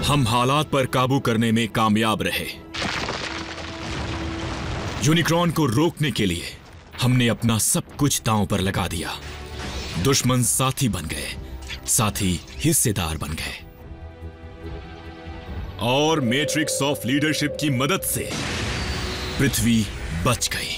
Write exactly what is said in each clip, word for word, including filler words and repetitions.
हम हालात पर काबू करने में कामयाब रहे। यूनिक्रॉन को रोकने के लिए हमने अपना सब कुछ दांव पर लगा दिया। दुश्मन साथी बन गए, साथी हिस्सेदार बन गए, और मैट्रिक्स ऑफ लीडरशिप की मदद से पृथ्वी बच गई।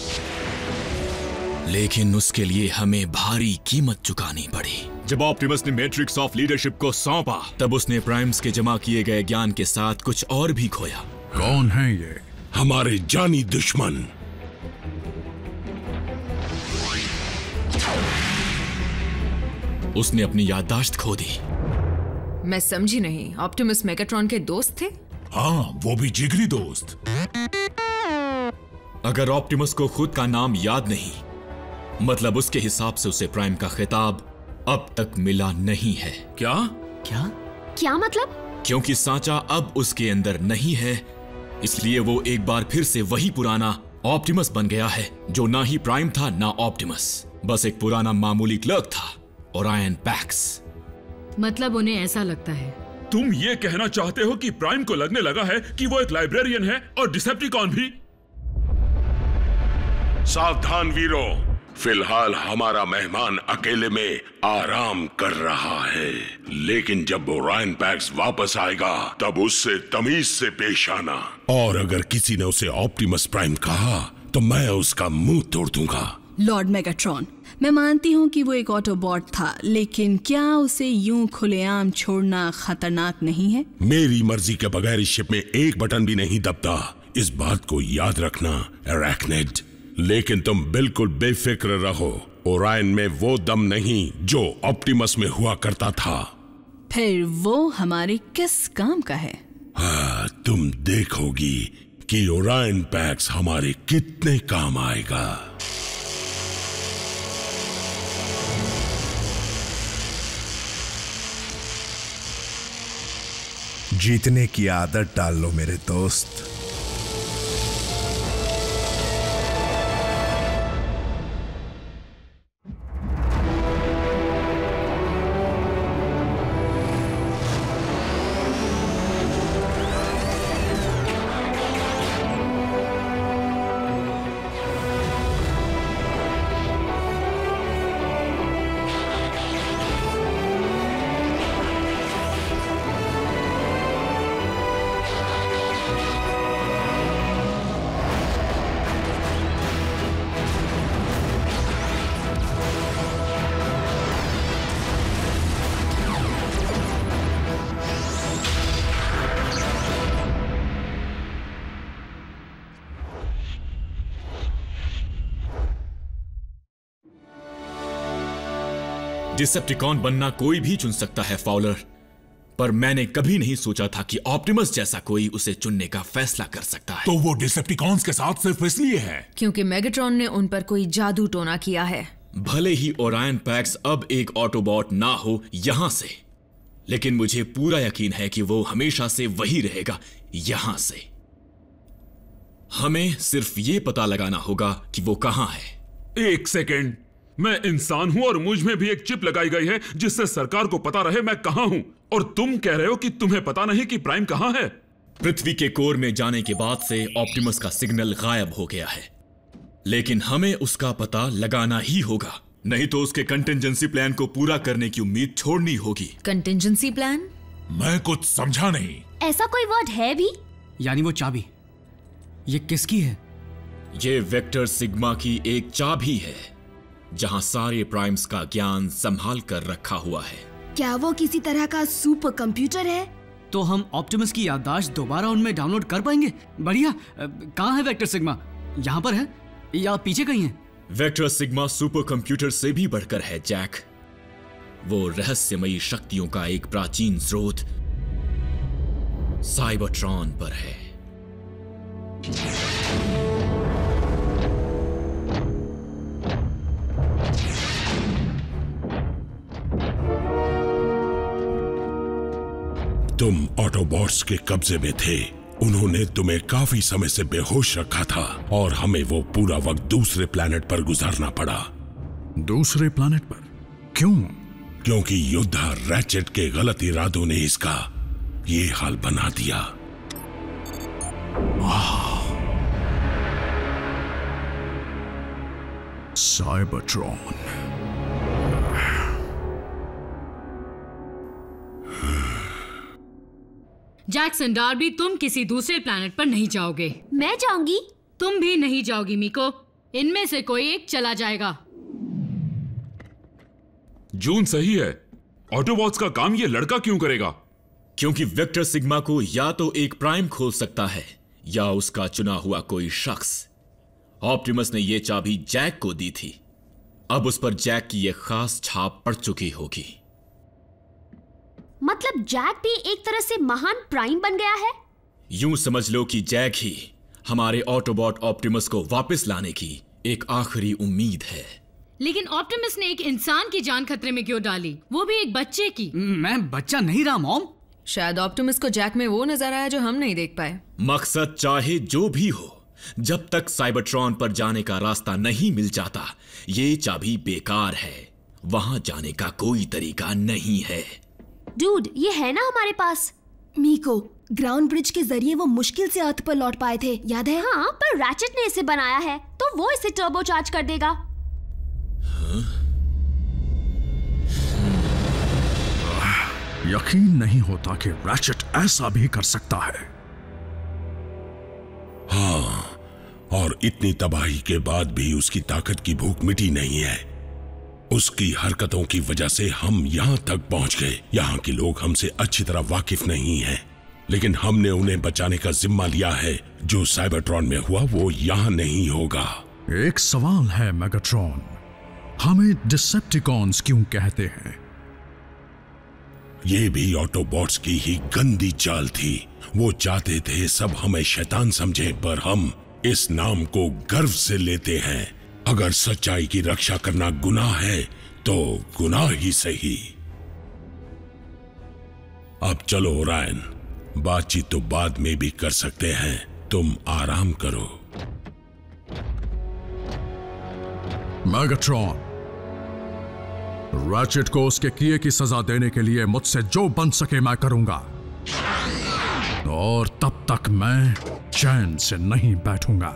लेकिन उसके लिए हमें भारी कीमत चुकानी पड़ी। जब ऑप्टिमस ने मैट्रिक्स ऑफ लीडरशिप को सौंपा, तब उसने प्राइम्स के जमा किए गए ज्ञान के साथ कुछ और भी खोया। कौन है ये? हमारे जानी दुश्मन। उसने अपनी याददाश्त खो दी। मैं समझी नहीं, ऑप्टिमस मेगाट्रॉन के दोस्त थे? हाँ, वो भी जिगरी दोस्त। अगर ऑप्टिमस को खुद का नाम याद नहीं, मतलब उसके हिसाब से उसे प्राइम का खिताब अब तक मिला नहीं है। क्या? क्या? क्या मतलब? क्योंकि सांचा अब उसके अंदर नहीं है, इसलिए वो एक बार फिर से वही पुराना ऑप्टिमस बन गया है, जो ना ही प्राइम था ना ऑप्टिमस, बस एक पुराना मामूली क्लर्क था, ओरायन पैक्स। मतलब उन्हें ऐसा लगता है। तुम ये कहना चाहते हो कि प्राइम को लगने लगा है कि वो एक लाइब्रेरियन है और डिसेप्टिकॉन भी? सावधान वीरों, फिलहाल हमारा मेहमान अकेले में आराम कर रहा है, लेकिन जब ओरायन पैक्स वापस आएगा तब उससे तमीज से पेश आना। और अगर किसी ने उसे ऑप्टिमस प्राइम कहा तो मैं उसका मुंह तोड़ दूंगा। लॉर्ड मेगाट्रॉन, मैं मानती हूँ कि वो एक ऑटोबॉट था, लेकिन क्या उसे यूं खुलेआम छोड़ना खतरनाक नहीं है? मेरी मर्जी के बगैर इस शिप में एक बटन भी नहीं दबता, इस बात को याद रखना एराक्निड। लेकिन तुम बिल्कुल बेफिक्र रहो, ओरायन में वो दम नहीं जो ऑप्टिमस में हुआ करता था। फिर वो हमारे किस काम का है? हाँ, तुम देखोगी कि ओरायन पैक्स हमारे कितने काम आएगा। जीतने की आदत डाल लो मेरे दोस्त। डिसेप्टिकॉन बनना कोई भी चुन सकता है फाउलर, पर मैंने कभी नहीं सोचा था कि ऑप्टिमस जैसा कोई उसे चुनने का फैसला कर सकता है। तो वो डिसेप्टिकॉन्स के साथ सिर्फ इसलिए है क्योंकि मेगाट्रॉन ने उन पर कोई जादू टोना किया है। भले ही ओरायन पैक्स अब एक ऑटोबॉट ना हो यहां से, लेकिन मुझे पूरा यकीन है कि वो हमेशा से वही रहेगा यहां से। हमें सिर्फ ये पता लगाना होगा कि वो कहां है। एक सेकेंड, मैं इंसान हूं और मुझ में भी एक चिप लगाई गई है जिससे सरकार को पता रहे मैं कहां हूं, और तुम कह रहे हो कि तुम्हें पता नहीं कि प्राइम कहां है। पृथ्वी के कोर में जाने के बाद से ऑप्टिमस का सिग्नल गायब हो गया है, लेकिन हमें उसका पता लगाना ही होगा, नहीं तो उसके कंटिंजेंसी प्लान को पूरा करने की उम्मीद छोड़नी होगी। Contingency plan? मैं कुछ समझा नहीं। ऐसा कोई वर्ड है भी? यानी वो चाबी, ये किसकी है? ये वेक्टर सिग्मा की एक चाबी है, जहां सारे प्राइम्स का ज्ञान संभाल कर रखा हुआ है। क्या वो किसी तरह का सुपर कंप्यूटर है? तो हम ऑप्टिमस की याददाश्त दोबारा उनमें डाउनलोड कर पाएंगे? बढ़िया। कहाँ है वेक्टर सिग्मा? यहाँ पर है या पीछे कहीं है? वेक्टर सिग्मा सुपर कंप्यूटर से भी बढ़कर है जैक। वो रहस्यमयी शक्तियों का एक प्राचीन स्रोत साइबरट्रॉन पर है। तुम ऑटोबॉट्स के कब्जे में थे, उन्होंने तुम्हें काफी समय से बेहोश रखा था और हमें वो पूरा वक्त दूसरे प्लेनेट पर गुजारना पड़ा। दूसरे प्लेनेट पर? क्यों? क्योंकि योद्धा रैचेट के गलत इरादों ने इसका ये हाल बना दिया। साइबरट्रॉन। जैक्सन डार्बी, तुम किसी दूसरे प्लैनेट पर नहीं जाओगे। मैं जाऊंगी। तुम भी नहीं जाओगी मीको। इनमें से कोई एक चला जाएगा। जून सही है। ऑटोबॉट्स का काम ये लड़का क्यों करेगा? क्योंकि वेक्टर सिग्मा को या तो एक प्राइम खोल सकता है या उसका चुना हुआ कोई शख्स। ऑप्टिमस ने यह चाबी जैक को दी थी। अब उस पर जैक की यह खास छाप पड़ चुकी होगी। मतलब जैक भी एक तरह से महान प्राइम बन गया है? यूं समझ लो कि जैक ही हमारे ऑटोबॉट ऑप्टिमस को वापस लाने की एक आखिरी उम्मीद है। लेकिन ऑप्टिमस ने एक इंसान की जान खतरे में क्यों डाली, वो भी एक बच्चे की? मैं बच्चा नहीं रहा मॉम। शायद ऑप्टिमस को जैक में वो नजर आया जो हम नहीं देख पाए। मकसद चाहे जो भी हो, जब तक साइबरट्रॉन पर जाने का रास्ता नहीं मिल जाता, ये चाबी बेकार है। वहां जाने का कोई तरीका नहीं है। डूड, ये है ना हमारे पास। मीको, ग्राउंड ब्रिज के जरिए वो मुश्किल से अर्थ पर लौट पाए थे, याद है? हाँ, पर रैचेट ने इसे बनाया है तो वो इसे टर्बो चार्ज कर देगा। हाँ? यकीन नहीं होता कि रैचेट ऐसा भी कर सकता है। हाँ, और इतनी तबाही के बाद भी उसकी ताकत की भूख मिटी नहीं है। उसकी हरकतों की वजह से हम यहां तक पहुंच गए। यहां के लोग हमसे अच्छी तरह वाकिफ नहीं हैं, लेकिन हमने उन्हें बचाने का जिम्मा लिया है। जो साइबरट्रॉन में हुआ वो यहां नहीं होगा। एक सवाल है मेगाट्रॉन, हमें डिसेप्टिकॉन्स क्यों कहते हैं? ये भी ऑटोबॉट्स की ही गंदी चाल थी। वो चाहते थे सब हमें शैतान समझे, पर हम इस नाम को गर्व से लेते हैं। अगर सच्चाई की रक्षा करना गुनाह है तो गुनाह ही सही। अब चलो ओरायन, बातचीत तो बाद में भी कर सकते हैं। तुम आराम करो। मेगाट्रॉन, रैचेट को उसके किए की सजा देने के लिए मुझसे जो बन सके मैं करूंगा, और तब तक मैं चैन से नहीं बैठूंगा।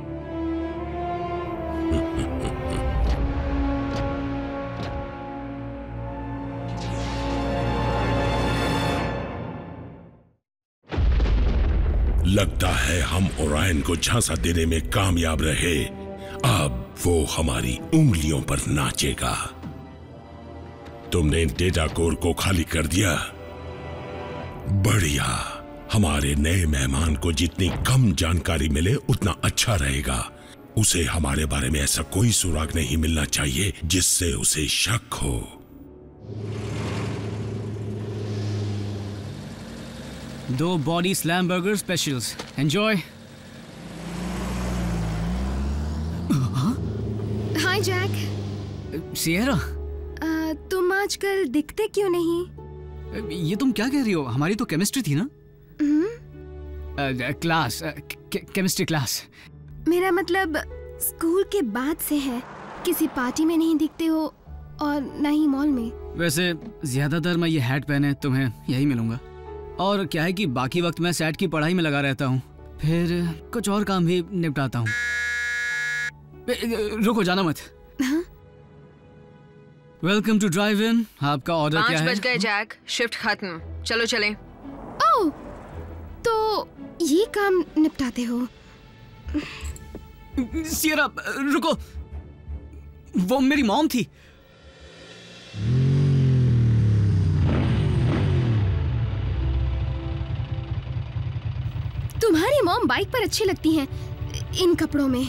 लगता है हम ओरायन को झांसा देने में कामयाब रहे। अब वो हमारी उंगलियों पर नाचेगा। तुमने डेटा कोर को खाली कर दिया? बढ़िया। हमारे नए मेहमान को जितनी कम जानकारी मिले उतना अच्छा रहेगा। उसे हमारे बारे में ऐसा कोई सुराग नहीं मिलना चाहिए जिससे उसे शक हो। दो body slam burger specials, enjoy. Hi Jack. Sierra, तुम आजकल दिखते क्यों नहीं? ये तुम क्या कह रही हो? हमारी तो केमिस्ट्री थी ना? Class, chemistry class. मेरा मतलब स्कूल के बाद से है। किसी पार्टी में नहीं दिखते हो और न ही मॉल में। वैसे ज्यादातर मैं ये हैट पहने तुम्हें यही मिलूंगा। और क्या है कि बाकी वक्त मैं सेट की पढ़ाई में लगा रहता हूँ, फिर कुछ और काम भी निपटाता हूँ। रुको, जाना मत। Welcome to drive in. आपका ऑर्डर क्या है? पाँच बज गए जैक, शिफ्ट खत्म, चलो चलें। ओह, तो ये काम निपटाते हो? सिएरा, रुको, वो मेरी मॉम थी। तुम्हारी मॉम बाइक पर अच्छी लगती हैं इन कपड़ों में।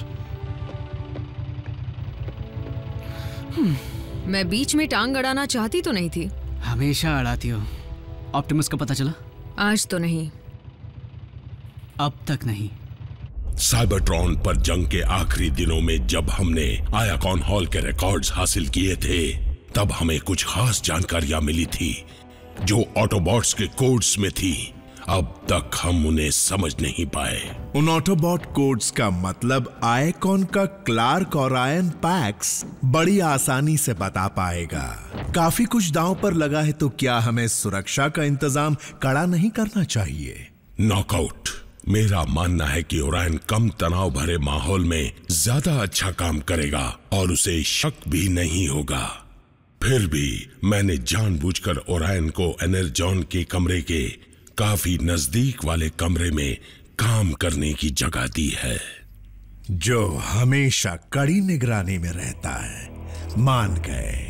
मैं बीच में टांग अड़ाना चाहती तो नहीं थी। हमेशा अड़ाती हो। ऑप्टिमस का पता चला? आज तो नहीं। अब तक नहीं। साइबरट्रॉन पर जंग के आखिरी दिनों में जब हमने आयाकॉन हॉल के रिकॉर्ड्स हासिल किए थे, तब हमें कुछ खास जानकारियां मिली थी जो ऑटोबॉट्स के कोड्स में थी। अब तक हम उन्हें समझ नहीं पाए। उन ऑटोबॉट कोड्स का मतलब आयकॉन का क्लार्क और आयन पैक्स बड़ी आसानी से बता पाएगा। काफी कुछ दांव पर लगा है, तो क्या हमें सुरक्षा का इंतजाम कड़ा नहीं करना चाहिए? नॉकआउट। मेरा मानना है कि ओरायन कम तनाव भरे माहौल में ज्यादा अच्छा काम करेगा और उसे शक भी नहीं होगा। फिर भी मैंने जानबूझकर ओरायन को एनर्जॉन के कमरे के काफी नजदीक वाले कमरे में काम करने की जगह दी है, जो हमेशा कड़ी निगरानी में रहता है। मान गए।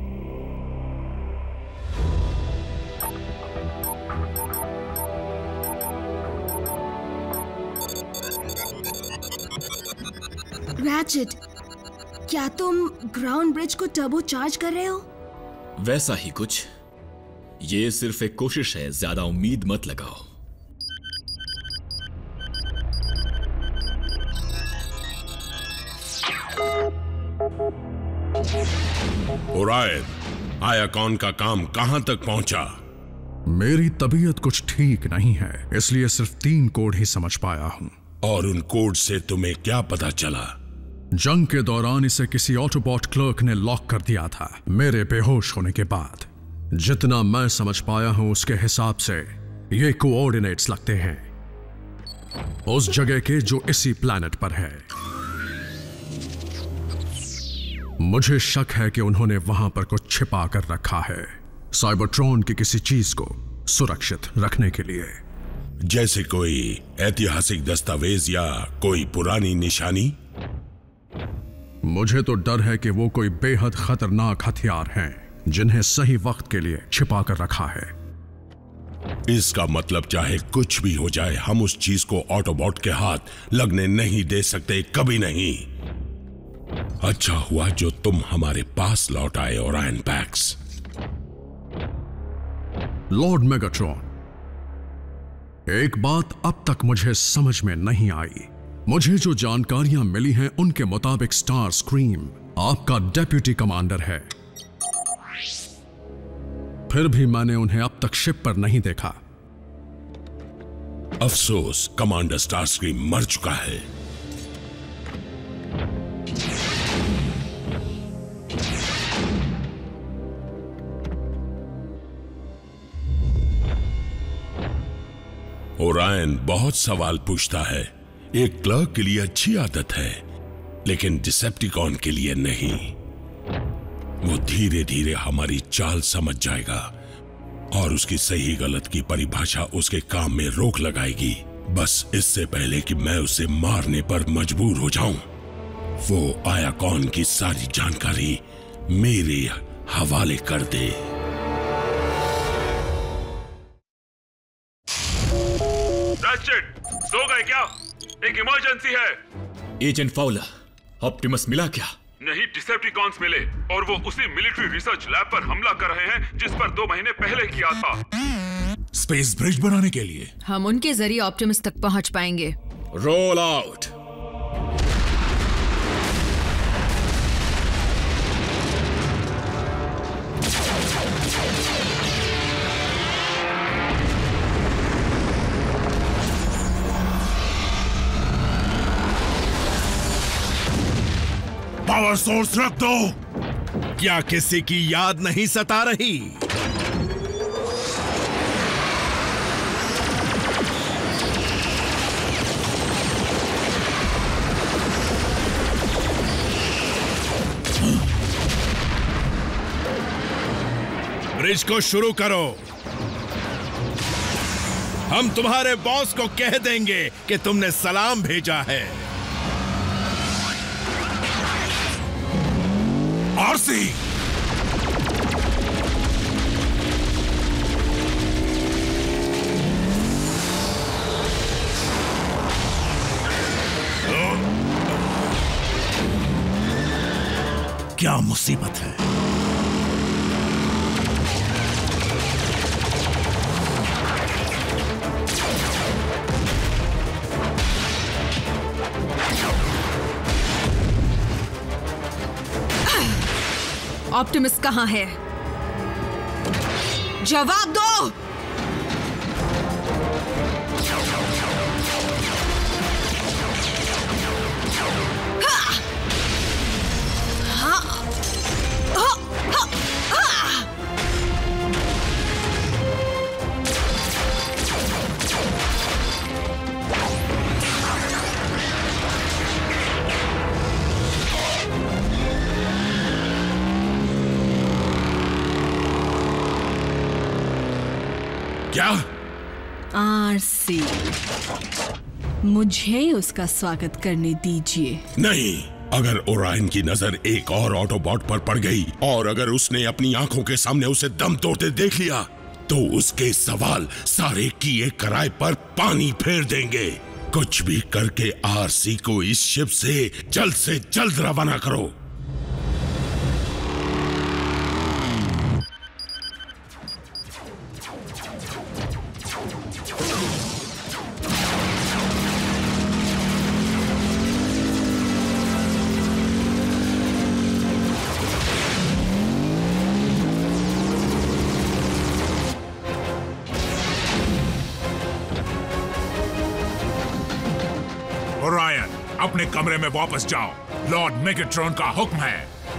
रैचेट, क्या तुम ग्राउंड ब्रिज को टर्बो चार्ज कर रहे हो? वैसा ही कुछ। ये सिर्फ एक कोशिश है, ज्यादा उम्मीद मत लगाओ। ओरायन, आयाकॉन का काम कहां तक पहुंचा? मेरी तबीयत कुछ ठीक नहीं है, इसलिए सिर्फ तीन कोड ही समझ पाया हूं। और उन कोड से तुम्हें क्या पता चला? जंग के दौरान इसे किसी ऑटोबॉट क्लर्क ने लॉक कर दिया था, मेरे बेहोश होने के बाद। जितना मैं समझ पाया हूं उसके हिसाब से ये कोऑर्डिनेट्स लगते हैं उस जगह के जो इसी प्लैनेट पर है। मुझे शक है कि उन्होंने वहां पर कुछ छिपा कर रखा है, साइबरट्रॉन की किसी चीज को सुरक्षित रखने के लिए। जैसे कोई ऐतिहासिक दस्तावेज या कोई पुरानी निशानी? मुझे तो डर है कि वो कोई बेहद खतरनाक हथियार हैं जिन्हें सही वक्त के लिए छिपा कर रखा है। इसका मतलब चाहे कुछ भी हो जाए, हम उस चीज को ऑटोबॉट के हाथ लगने नहीं दे सकते, कभी नहीं। अच्छा हुआ जो तुम हमारे पास लौट आए, ओरायन पैक्स। लॉर्ड मेगाट्रॉन, एक बात अब तक मुझे समझ में नहीं आई। मुझे जो जानकारियां मिली हैं उनके मुताबिक स्टार स्क्रीम आपका डेप्यूटी कमांडर है, फिर भी मैंने उन्हें अब तक शिप पर नहीं देखा। अफसोस, कमांडर स्टार स्क्रीम मर चुका है। ओरायन बहुत सवाल पूछता है। एक क्लर्क के लिए अच्छी आदत है, लेकिन डिसेप्टिकॉन के लिए नहीं। वो धीरे धीरे हमारी चाल समझ जाएगा और उसकी सही गलत की परिभाषा उसके काम में रोक लगाएगी, बस इससे पहले कि मैं उसे मारने पर मजबूर हो जाऊं। वो आयाकॉन की सारी जानकारी मेरे हवाले कर दे। सो गए क्या? एक इमरजेंसी है। एजेंट फाउलर, ऑप्टिमस मिला क्या? नहीं, डिसेप्टिकॉन्स मिले और वो उसी मिलिट्री रिसर्च लैब पर हमला कर रहे हैं जिस पर दो महीने पहले किया था। स्पेस ब्रिज बनाने के लिए हम उनके जरिए ऑप्टिमस तक पहुंच पाएंगे। Roll out. पावर सोर्स रख दो। क्या किसी की याद नहीं सता रही? ब्रिज को शुरू करो। हम तुम्हारे बॉस को कह देंगे कि तुमने सलाम भेजा है। आरसी, क्या मुसीबत है? ऑप्टिमस कहां है? जवाब दो। क्या? आरसी, मुझे उसका स्वागत करने दीजिए। नहीं, अगर ओरायन की नजर एक और ऑटोबॉट पर पड़ गई और अगर उसने अपनी आंखों के सामने उसे दम तोड़ते देख लिया तो उसके सवाल सारे किए कराए पर पानी फेर देंगे। कुछ भी करके आरसी को इस शिप से जल्द से जल्द रवाना करो। ओरायन, अपने कमरे में वापस जाओ। लॉर्ड मेगाट्रॉन का हुक्म है।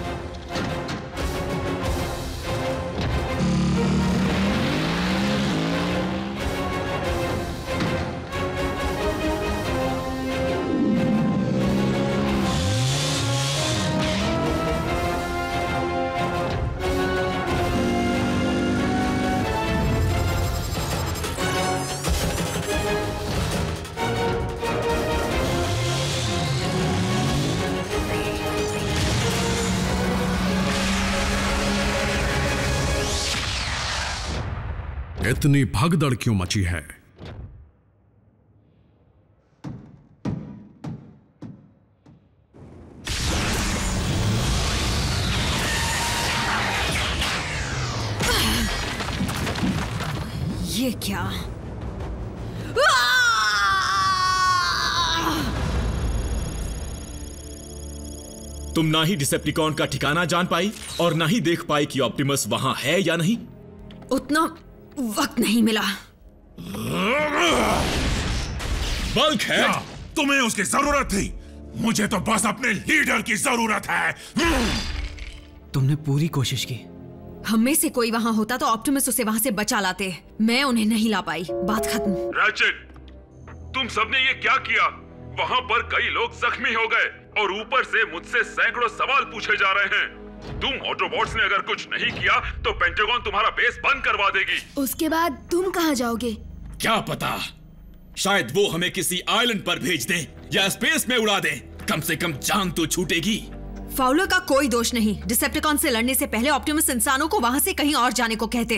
इतनी भगदड़ क्यों मची है? ये क्या? तुम ना ही डिसेप्टिकॉन का ठिकाना जान पाई और ना ही देख पाई कि ऑप्टिमस वहां है या नहीं। उतना वक्त नहीं मिला। बल्क है? क्या तुम्हें उसकी जरूरत थी? मुझे तो बस अपने लीडर की जरूरत है। तुमने पूरी कोशिश की। हम में से कोई वहां होता तो ऑप्टिमस उसे वहां से बचा लाते। मैं उन्हें नहीं ला पाई। बात खत्म। रैचेट, तुम सबने ये क्या किया? वहां पर कई लोग जख्मी हो गए और ऊपर से मुझसे सैकड़ों सवाल पूछे जा रहे हैं। तुम ऑटोबॉट्स ने अगर कुछ नहीं किया तो पेंटागन तुम्हारा बेस बंद करवा देगी। उसके बाद तुम कहाँ जाओगे? क्या पता, शायद वो हमें किसी आइलैंड पर भेज दें या स्पेस में उड़ा दें। कम से कम जान तो छूटेगी। फाउलर का कोई दोष नहीं। डिसेप्टिकॉन से लड़ने से पहले ऑप्टिमस इंसानों को वहां से कहीं और जाने को कहते।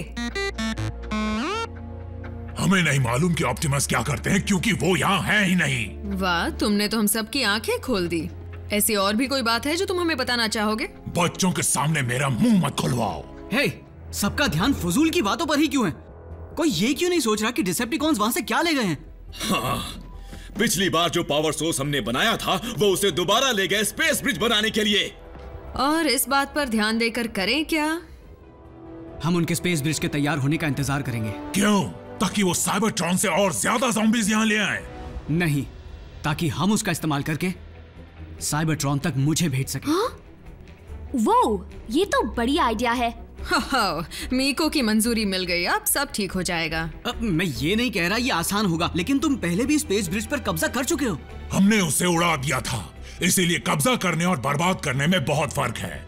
हमें नहीं मालूम कि ऑप्टिमस क्या करते हैं क्योंकि वो यहाँ है ही नहीं। वाह, तुमने तो हम सबकी आंखें खोल दी। ऐसी और भी कोई बात है जो तुम हमें बताना चाहोगे? बच्चों के सामने मेरा मुंह मत खुलवाओ। हे, सबका ध्यान फजूल की बातों पर ही क्यों है? कोई ये क्यों नहीं सोच रहा कि डिसेप्टिकॉन्स वहां से क्या ले गए हैं? हाँ, पिछली बार जो पावर सोर्स हमने बनाया था वो उसे दोबारा ले गए स्पेस ब्रिज बनाने के लिए। और इस बात पर ध्यान देकर करें क्या? हम उनके स्पेस ब्रिज के तैयार होने का इंतजार करेंगे। क्यों? ताकि वो साइबरट्रॉन से और ज्यादा ज़ॉम्बीज़ यहाँ ले आए? नहीं, ताकि हम उसका इस्तेमाल करके साइबरट्रॉन तक मुझे भेज सकें। हाँ? वो, ये तो बड़ी आइडिया है। मीको की मंजूरी मिल गई, अब सब ठीक हो जाएगा। अब मैं ये नहीं कह रहा ये आसान होगा, लेकिन तुम पहले भी स्पेस ब्रिज पर कब्जा कर चुके हो। हमने उसे उड़ा दिया था, इसीलिए कब्जा करने और बर्बाद करने में बहुत फर्क है।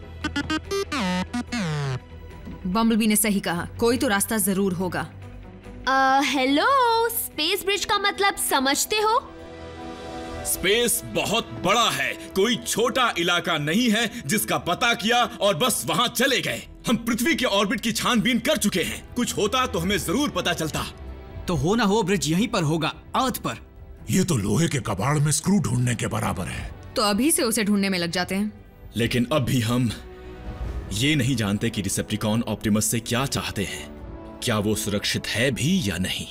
बम्बलबी ने सही कहा, कोई तो रास्ता जरूर होगा। हेलो, स्पेस ब्रिज का मतलब समझते हो? स्पेस बहुत बड़ा है, कोई छोटा इलाका नहीं है जिसका पता किया और बस वहां चले गए। हम पृथ्वी के ऑर्बिट की छानबीन कर चुके हैं। कुछ होता तो हमें जरूर पता चलता। तो हो ना हो ब्रिज यहीं पर होगा, अर्थ पर। ये तो लोहे के कबाड़ में स्क्रू ढूंढने के बराबर है। तो अभी से उसे ढूंढने में लग जाते हैं। लेकिन अब भी हम ये नहीं जानते कि डिसेप्टिकॉन ऑप्टिमस से क्या चाहते हैं। क्या वो सुरक्षित है भी या नहीं।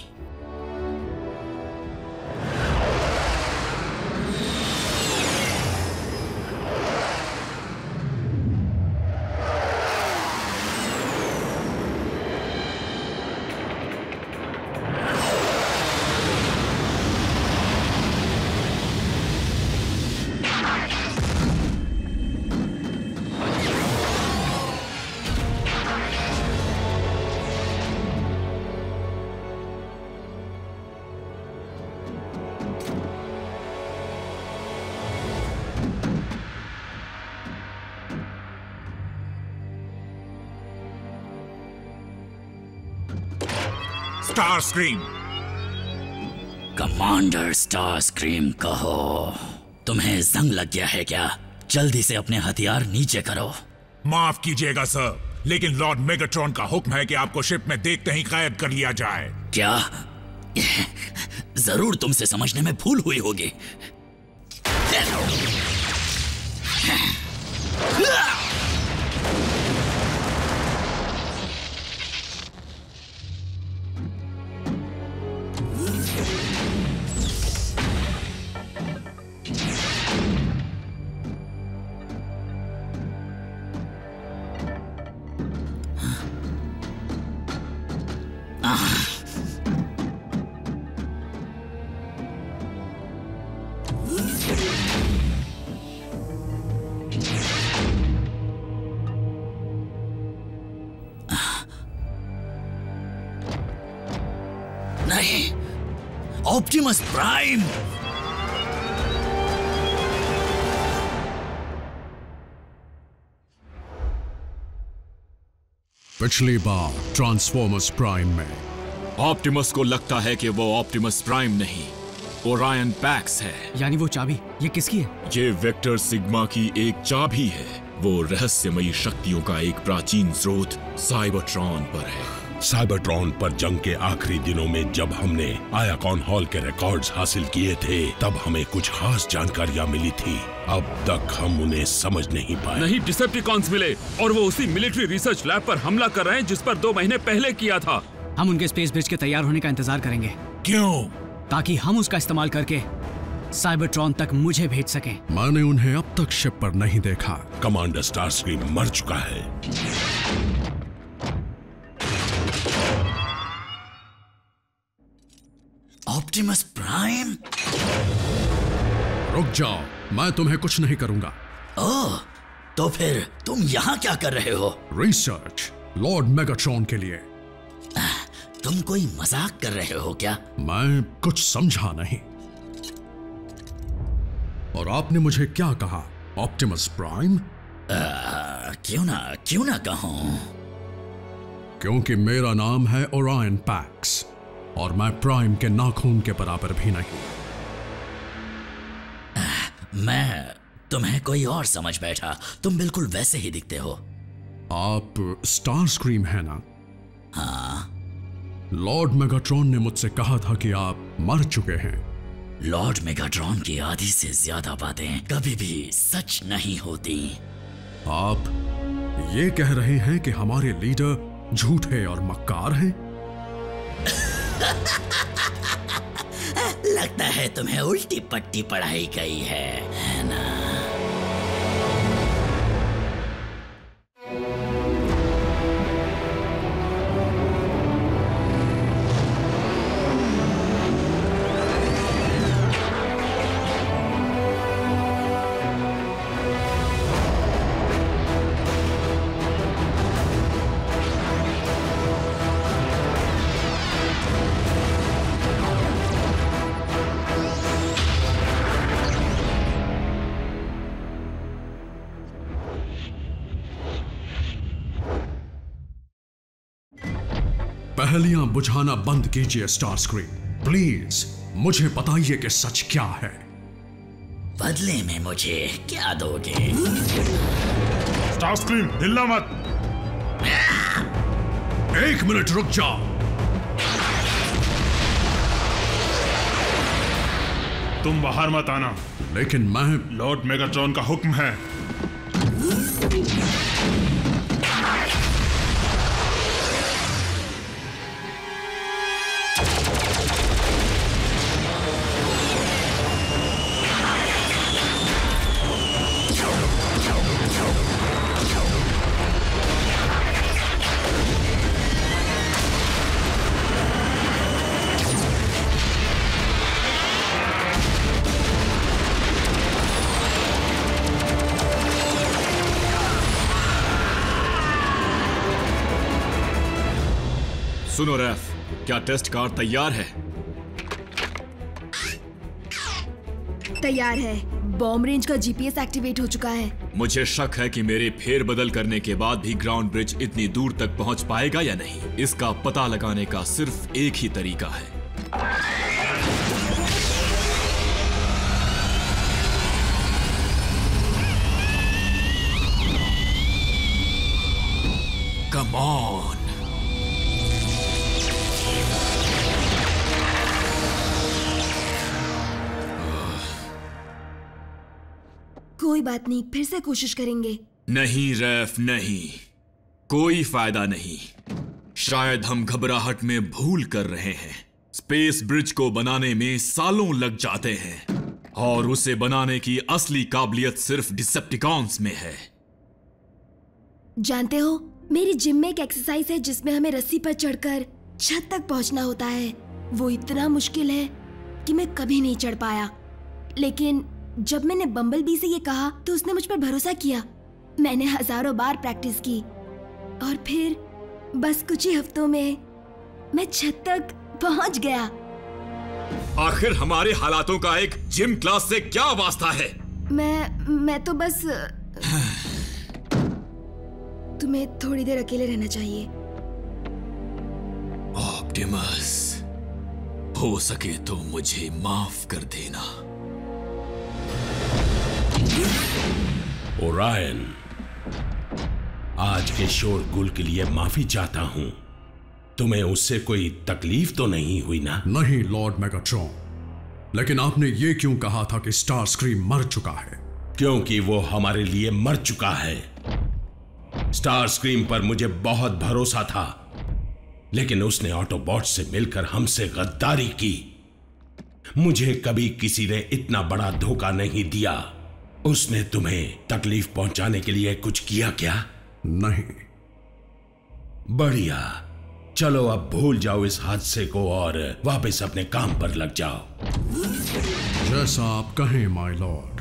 Starscream. Commander Starscream कहो, तुम्हें जंग लग गया है क्या? जल्दी से अपने हथियार नीचे करो। माफ कीजिएगा सर, लेकिन लॉर्ड मेगाट्रॉन का हुक्म है कि आपको शिप में देखते ही कैद कर लिया जाए। क्या? जरूर तुमसे समझने में भूल हुई होगी। नहीं, ऑप्टिमस प्राइम। पिछली बार ट्रांसफॉर्मर्स प्राइम में ऑप्टिमस को लगता है कि वो ऑप्टिमस प्राइम नहीं, ओरायन पैक्स है। यानी वो चाबी ये किसकी है? ये वेक्टर सिग्मा की एक चाबी है। वो रहस्यमयी शक्तियों का एक प्राचीन स्रोत साइबरट्रॉन पर है। साइबरट्रॉन पर जंग के आखिरी दिनों में जब हमने आयाकॉन हॉल के रिकॉर्ड्स हासिल किए थे, तब हमें कुछ खास जानकारियां मिली थी। अब तक हम उन्हें समझ नहीं पाए। नहीं, डिसेप्टिकॉन्स मिले और वो उसी मिलिट्री रिसर्च लैब पर हमला कर रहे हैं जिस पर दो महीने पहले किया था। हम उनके स्पेस ब्रिज के तैयार होने का इंतजार करेंगे। क्यों? ताकि हम उसका इस्तेमाल करके साइबरट्रॉन तक मुझे भेज सकें। मैंने उन्हें अब तक शिप पर नहीं देखा। कमांडर स्टारस्क्रीम मर चुका है। Optimus Prime? रुक जाओ, मैं तुम्हें कुछ नहीं करूंगा। ओह, तो फिर तुम यहाँ क्या कर रहे हो? रिसर्च लॉर्ड मेगाट्रॉन के लिए। तुम कोई मजाक कर रहे हो क्या? मैं कुछ समझा नहीं। और आपने मुझे क्या कहा? Optimus prime? आ, क्यों ना क्यों ना कहूं? क्योंकि मेरा नाम है ओरायन पैक्स और मैं प्राइम के नाखून के बराबर भी नहीं। आ, मैं तुम्हें कोई और समझ बैठा। तुम बिल्कुल वैसे ही दिखते हो। आप स्टार स्क्रीम है ना? हाँ। लॉर्ड मेगाट्रॉन ने मुझसे कहा था कि आप मर चुके हैं। लॉर्ड मेगाट्रॉन की आधी से ज्यादा बातें कभी भी सच नहीं होती। आप ये कह रहे हैं कि हमारे लीडर झूठे और मक्कार हैं? लगता है तुम्हें उल्टी पट्टी पढ़ाई गई है, है ना? पहेलियां बुझाना बंद कीजिए स्टार स्क्रीम। प्लीज मुझे बताइए कि सच क्या है। बदले में मुझे क्या दोगे? स्टार स्क्रीम हिलना मत। एक मिनट रुक जाओ। तुम बाहर मत आना। लेकिन मैं लॉर्ड मेगाट्रॉन का हुक्म है। सुनो रैफ, क्या टेस्ट कार तैयार है? तैयार है, बॉम्ब रेंज का जीपीएस एक्टिवेट हो चुका है। मुझे शक है कि मेरे फेरबदल करने के बाद भी ग्राउंड ब्रिज इतनी दूर तक पहुंच पाएगा या नहीं। इसका पता लगाने का सिर्फ एक ही तरीका है। Come on! कोई बात नहीं, फिर से कोशिश करेंगे। नहीं रैफ, नहीं, कोई फायदा नहीं। शायद हम घबराहट में भूल कर रहे हैं। स्पेस ब्रिज को बनाने में सालों लग जाते हैं और उसे बनाने की असली काबिलियत सिर्फ डिसेप्टिकॉन्स में है। जानते हो, मेरी जिम में एक एक्सरसाइज है जिसमें हमें रस्सी पर चढ़कर छत तक पहुंचना होता है। वो इतना मुश्किल है कि मैं कभी नहीं चढ़ पाया। लेकिन जब मैंने बम्बल बी से ये कहा तो उसने मुझ पर भरोसा किया। मैंने हजारों बार प्रैक्टिस की और फिर बस कुछ ही हफ्तों में मैं छत तक पहुंच गया। आखिर हमारे हालातों का एक जिम क्लास से क्या वास्ता है? मैं मैं तो बस तुम्हें थोड़ी देर अकेले रहना चाहिए। ऑप्टिमस, हो सके तो मुझे माफ कर देना। ओरायन, आज के शोरगुल के लिए माफी चाहता हूं। तुम्हें उससे कोई तकलीफ तो नहीं हुई ना? नहीं लॉर्ड मेगाट्रॉन, लेकिन आपने ये क्यों कहा था कि स्टार स्क्रीम मर चुका है? क्योंकि वो हमारे लिए मर चुका है। स्टार स्क्रीम पर मुझे बहुत भरोसा था, लेकिन उसने ऑटोबॉट से मिलकर हमसे गद्दारी की। मुझे कभी किसी ने इतना बड़ा धोखा नहीं दिया। उसने तुम्हें तकलीफ पहुंचाने के लिए कुछ किया क्या? नहीं। बढ़िया, चलो अब भूल जाओ इस हादसे को और वापस अपने काम पर लग जाओ। जैसा आप कहें माय लॉर्ड।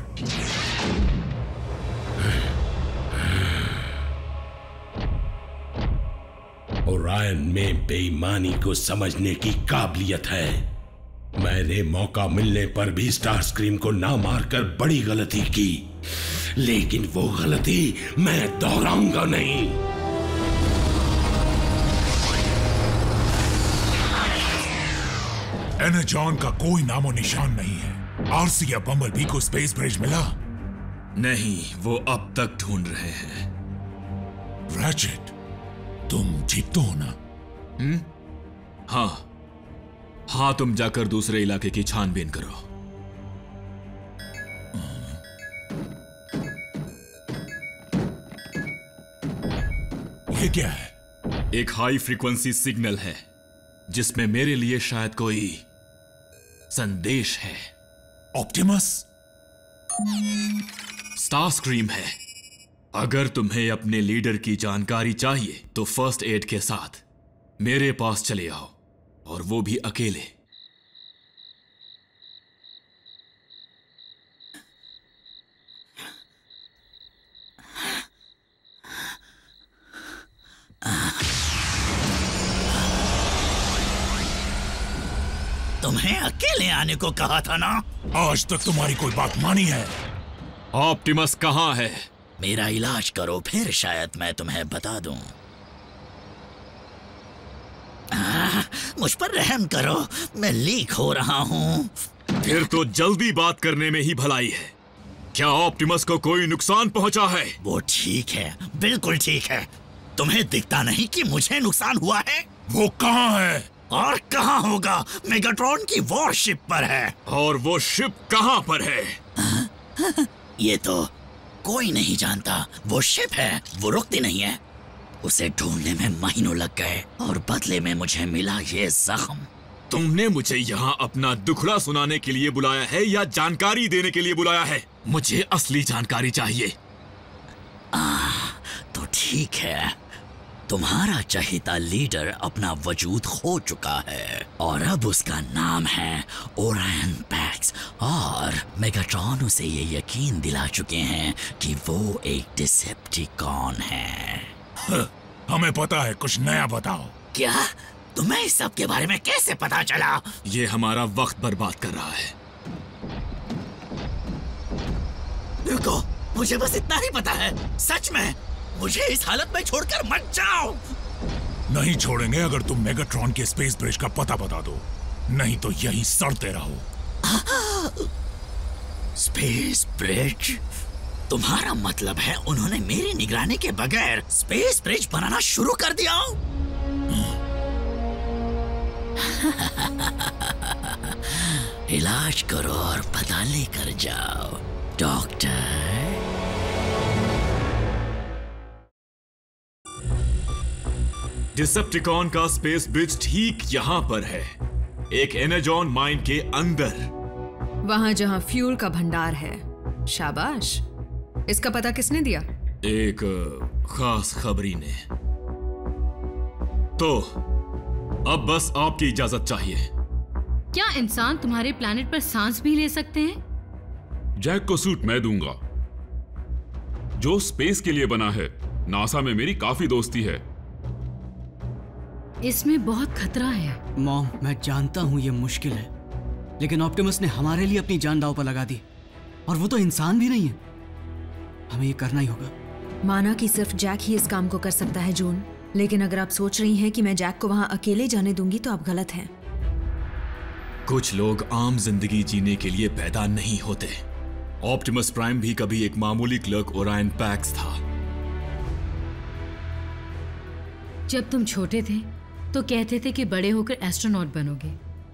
ओरायन में बेईमानी को समझने की काबिलियत है। मैंने मौका मिलने पर भी स्टार स्क्रीम को ना मारकर बड़ी गलती की, लेकिन वो गलती मैं दोहराऊंगा नहीं। एनर्जॉन का कोई नामो निशान नहीं है। आरसी या बम्बल बी को स्पेस ब्रिज मिला? नहीं, वो अब तक ढूंढ रहे हैं। रैचेट, तुम जीत तो हो ना? हम्म? हाँ हाँ, तुम जाकर दूसरे इलाके की छानबीन करो। ये क्या है? एक हाई फ्रीक्वेंसी सिग्नल है जिसमें मेरे लिए शायद कोई संदेश है। ऑप्टिमस? स्टार स्क्रीम है। अगर तुम्हें अपने लीडर की जानकारी चाहिए तो फर्स्ट एड के साथ मेरे पास चले आओ, और वो भी अकेले। तुम्हें अकेले आने को कहा था ना? आज तक तुम्हारी कोई बात मानी है? ऑप्टिमस कहाँ है? मेरा इलाज करो, फिर शायद मैं तुम्हें बता दूं। आ, मुझ पर रहम करो, मैं लीक हो रहा हूँ। फिर तो जल्दी बात करने में ही भलाई है। क्या ऑप्टिमस को कोई नुकसान पहुंचा है? वो ठीक है, बिल्कुल ठीक है। तुम्हें दिखता नहीं कि मुझे नुकसान हुआ है? वो कहाँ है? और कहाँ होगा? मेगाट्रॉन की वॉरशिप पर है। और वो शिप कहाँ पर है? आ, ये तो कोई नहीं जानता। वो शिप है, वो रुकती नहीं है। उसे ढूंढने में महीनों लग गए और बदले में मुझे मिला ये जख्म। तुमने मुझे यहाँ अपना दुखड़ा सुनाने के लिए बुलाया है या जानकारी देने के लिए बुलाया है? मुझे असली जानकारी चाहिए। आ, तो ठीक है। तुम्हारा चहेता लीडर अपना वजूद खो चुका है और अब उसका नाम है ओरायन पैक्स, और मेगाट्रॉन उसे ये यकीन दिला चुके हैं कि वो एक डिसेप्टिकॉन है। हमें पता है, कुछ नया बताओ। क्या? तुम्हें इस सब के बारे में कैसे पता चला? ये हमारा वक्त बर्बाद कर रहा है। रुको, मुझे बस इतना ही पता है, सच में मुझे इस हालत में छोड़कर मत जाओ। नहीं छोड़ेंगे अगर तुम मेगाट्रॉन के स्पेस ब्रिज का पता बता दो, नहीं तो यहीं सड़ते रहो। Space bridge? तुम्हारा मतलब है उन्होंने मेरी निगरानी के बगैर स्पेस ब्रिज बनाना शुरू कर दिया? इलाज करो और पता लेकर जाओ, डॉक्टर। डिसेप्टिकॉन का स्पेस ब्रिज ठीक यहाँ पर है, एक एनर्जॉन माइन के अंदर, वहां जहां फ्यूल का भंडार है। शाबाश, इसका पता किसने दिया? एक खास खबरी ने। तो अब बस आपकी इजाजत चाहिए। क्या इंसान तुम्हारे प्लैनेट पर सांस भी ले सकते हैं? जैक को सूट मैं दूंगा, जो स्पेस के लिए बना है। नासा में मेरी काफी दोस्ती है। इसमें बहुत खतरा है। मॉम, मैं जानता हूँ ये मुश्किल है, लेकिन ऑप्टिमस ने हमारे लिए अपनी जान दांव पर लगा दी, और वो तो इंसान भी नहीं है। हमें ये करना ही होगा। माना कि सिर्फ जैक ही इस काम को कर सकता है जून, लेकिन अगर आप सोच रही हैं कि मैं जैक को वहां अकेले जाने दूंगी तो आप गलत हैं। कुछ लोग आम जिंदगी जीने के लिए पैदा नहीं होते। ऑप्टिमस प्राइम भी कभी एक मामूली क्लर्क ओरायन पैक्स था। जब तुम छोटे थे तो कहते थे कि बड़े होकर एस्ट्रोनॉट बनोगे।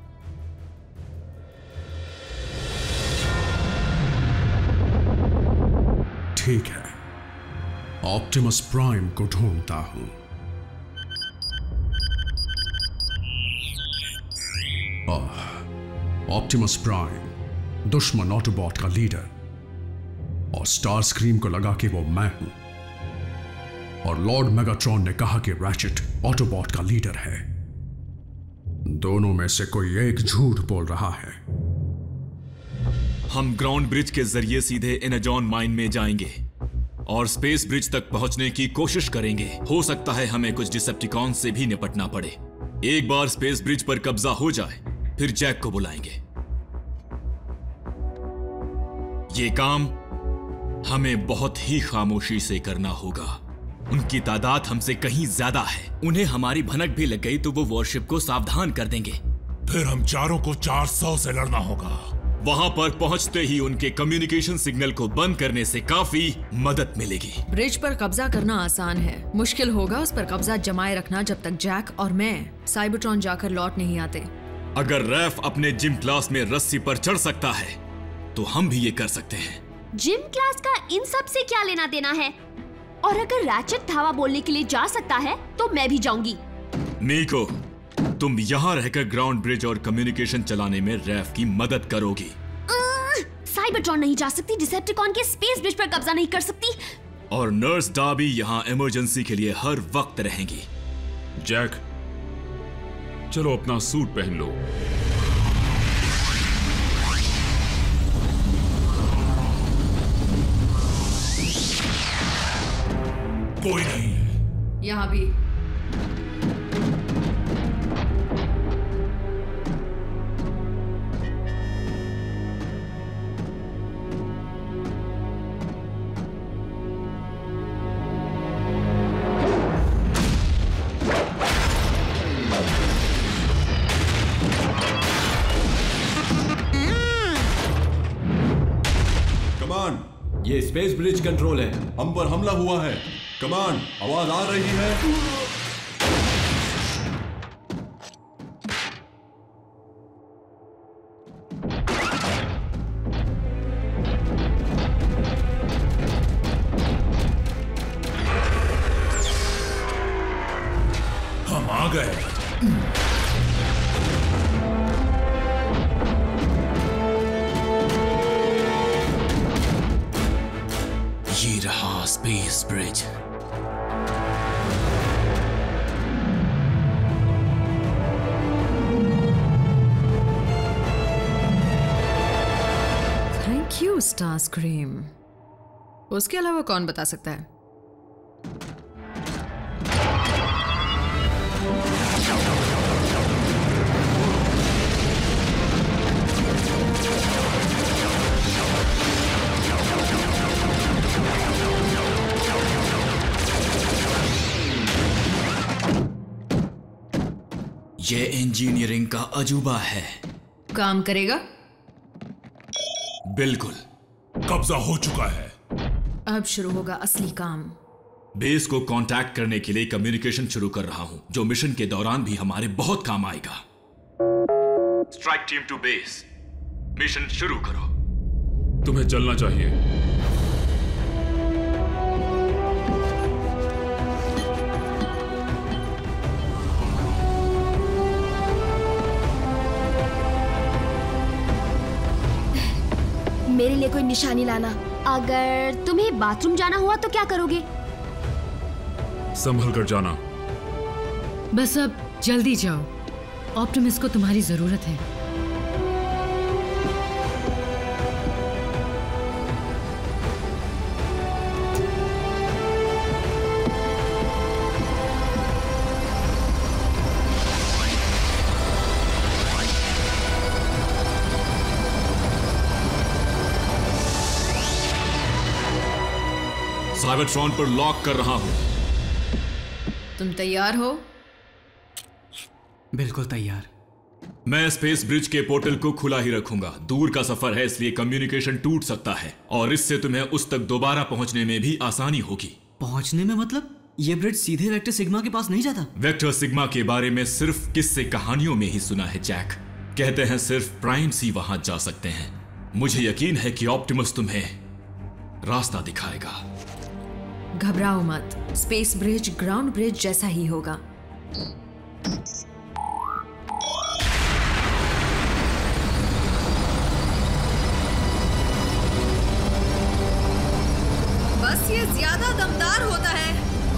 ठीक है, ऑप्टिमस प्राइम को ढूंढता हूं। ऑप्टिमस प्राइम दुश्मन ऑटोबॉट का लीडर, और स्टार स्क्रीम को लगा कि वो मैं हूं, और लॉर्ड मेगाट्रॉन ने कहा कि रैचेट ऑटोबॉट का लीडर है। दोनों में से कोई एक झूठ बोल रहा है। हम ग्राउंड ब्रिज के जरिए सीधे एनर्जॉन माइन में जाएंगे और स्पेस ब्रिज तक पहुंचने की कोशिश करेंगे। हो सकता है हमें कुछ डिसेप्टिकॉन से भी निपटना पड़े। एक बार स्पेस ब्रिज पर कब्जा हो जाए, फिर जैक को बुलाएंगे। ये काम हमें बहुत ही खामोशी से करना होगा। उनकी तादाद हमसे कहीं ज्यादा है। उन्हें हमारी भनक भी लग गई तो वो वॉरशिप को सावधान कर देंगे। फिर हम चारों को चार सौ से लड़ना होगा। वहां पर पहुंचते ही उनके कम्युनिकेशन सिग्नल को बंद करने से काफी मदद मिलेगी। ब्रिज पर कब्जा करना आसान है, मुश्किल होगा उस पर कब्जा जमाए रखना जब तक जैक और मैं साइबरट्रॉन जाकर लौट नहीं आते। अगर रैफ अपने जिम क्लास में रस्सी पर चढ़ सकता है तो हम भी ये कर सकते हैं। जिम क्लास का इन सब से क्या लेना देना है? और अगर रैचेट धावा बोलने के लिए जा सकता है तो मैं भी जाऊंगी। नीको, तुम यहाँ रहकर ग्राउंड ब्रिज और कम्युनिकेशन चलाने में रैफ की मदद करोगी। साइबरट्रॉन नहीं जा सकती, डिसेप्टिकॉन के स्पेस ब्रिज पर कब्जा नहीं कर सकती, और नर्स डार्बी यहाँ इमरजेंसी के लिए हर वक्त रहेंगी। जैक, चलो अपना सूट पहन लो। कोई नहीं है यहाँ भी। कमान, ये स्पेस ब्रिज कंट्रोल है। हम पर हमला हुआ है। कमान, आवाज आ रही है? हम आ गए। ये रहा space bridge. Thank you Starscream. उसके अलावा कौन बता सकता है? ये इंजीनियरिंग का अजूबा है। काम करेगा? बिल्कुल। कब्जा हो चुका है। अब शुरू होगा असली काम। बेस को कांटेक्ट करने के लिए कम्युनिकेशन शुरू कर रहा हूं, जो मिशन के दौरान भी हमारे बहुत काम आएगा। Strike team to base, mission शुरू करो। तुम्हें चलना चाहिए। मेरे लिए कोई निशानी लाना। अगर तुम्हें बाथरूम जाना हुआ तो क्या करोगे? संभल कर जाना। बस अब जल्दी जाओ, ऑप्टिमस को तुम्हारी जरूरत है। साइबरट्रॉन पर लॉक कर रहा हूं। तुम तैयार हो? बिल्कुल तैयार। मैं स्पेस ब्रिज के पोर्टल को खुला ही रखूंगा। दूर का सफर है, इसलिए कम्युनिकेशन टूट सकता है और इससे तुम्हें उस तक दोबारा पहुंचने में भी आसानी होगी। पहुंचने में मतलब? ये ब्रिज सीधे वेक्टर सिग्मा के पास नहीं जाता? वेक्टर सिग्मा के बारे में सिर्फ किस्से कहानियों में ही सुना है जैक। कहते हैं सिर्फ प्राइम्स ही वहां जा सकते हैं। मुझे यकीन है कि ऑप्टिमस तुम्हें रास्ता दिखाएगा। घबराओ मत, स्पेस ब्रिज ग्राउंड ब्रिज जैसा ही होगा। बस ये ज्यादा दमदार होता है।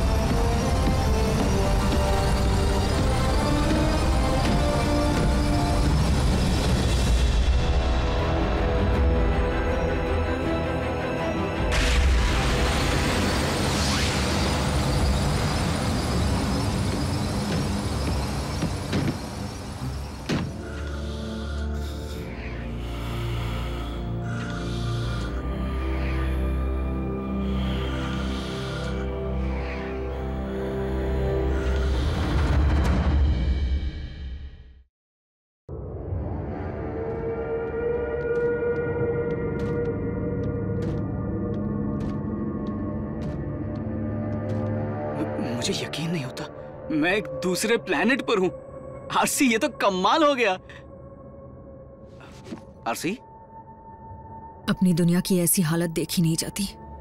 मुझे यकीन नहीं होता, मैं एक दूसरे प्लेनेट पर हूं। आरसी, ये तो कमाल हो गया। आरसी, अपनी दुनिया की ऐसी हालत देखी नहीं जाती।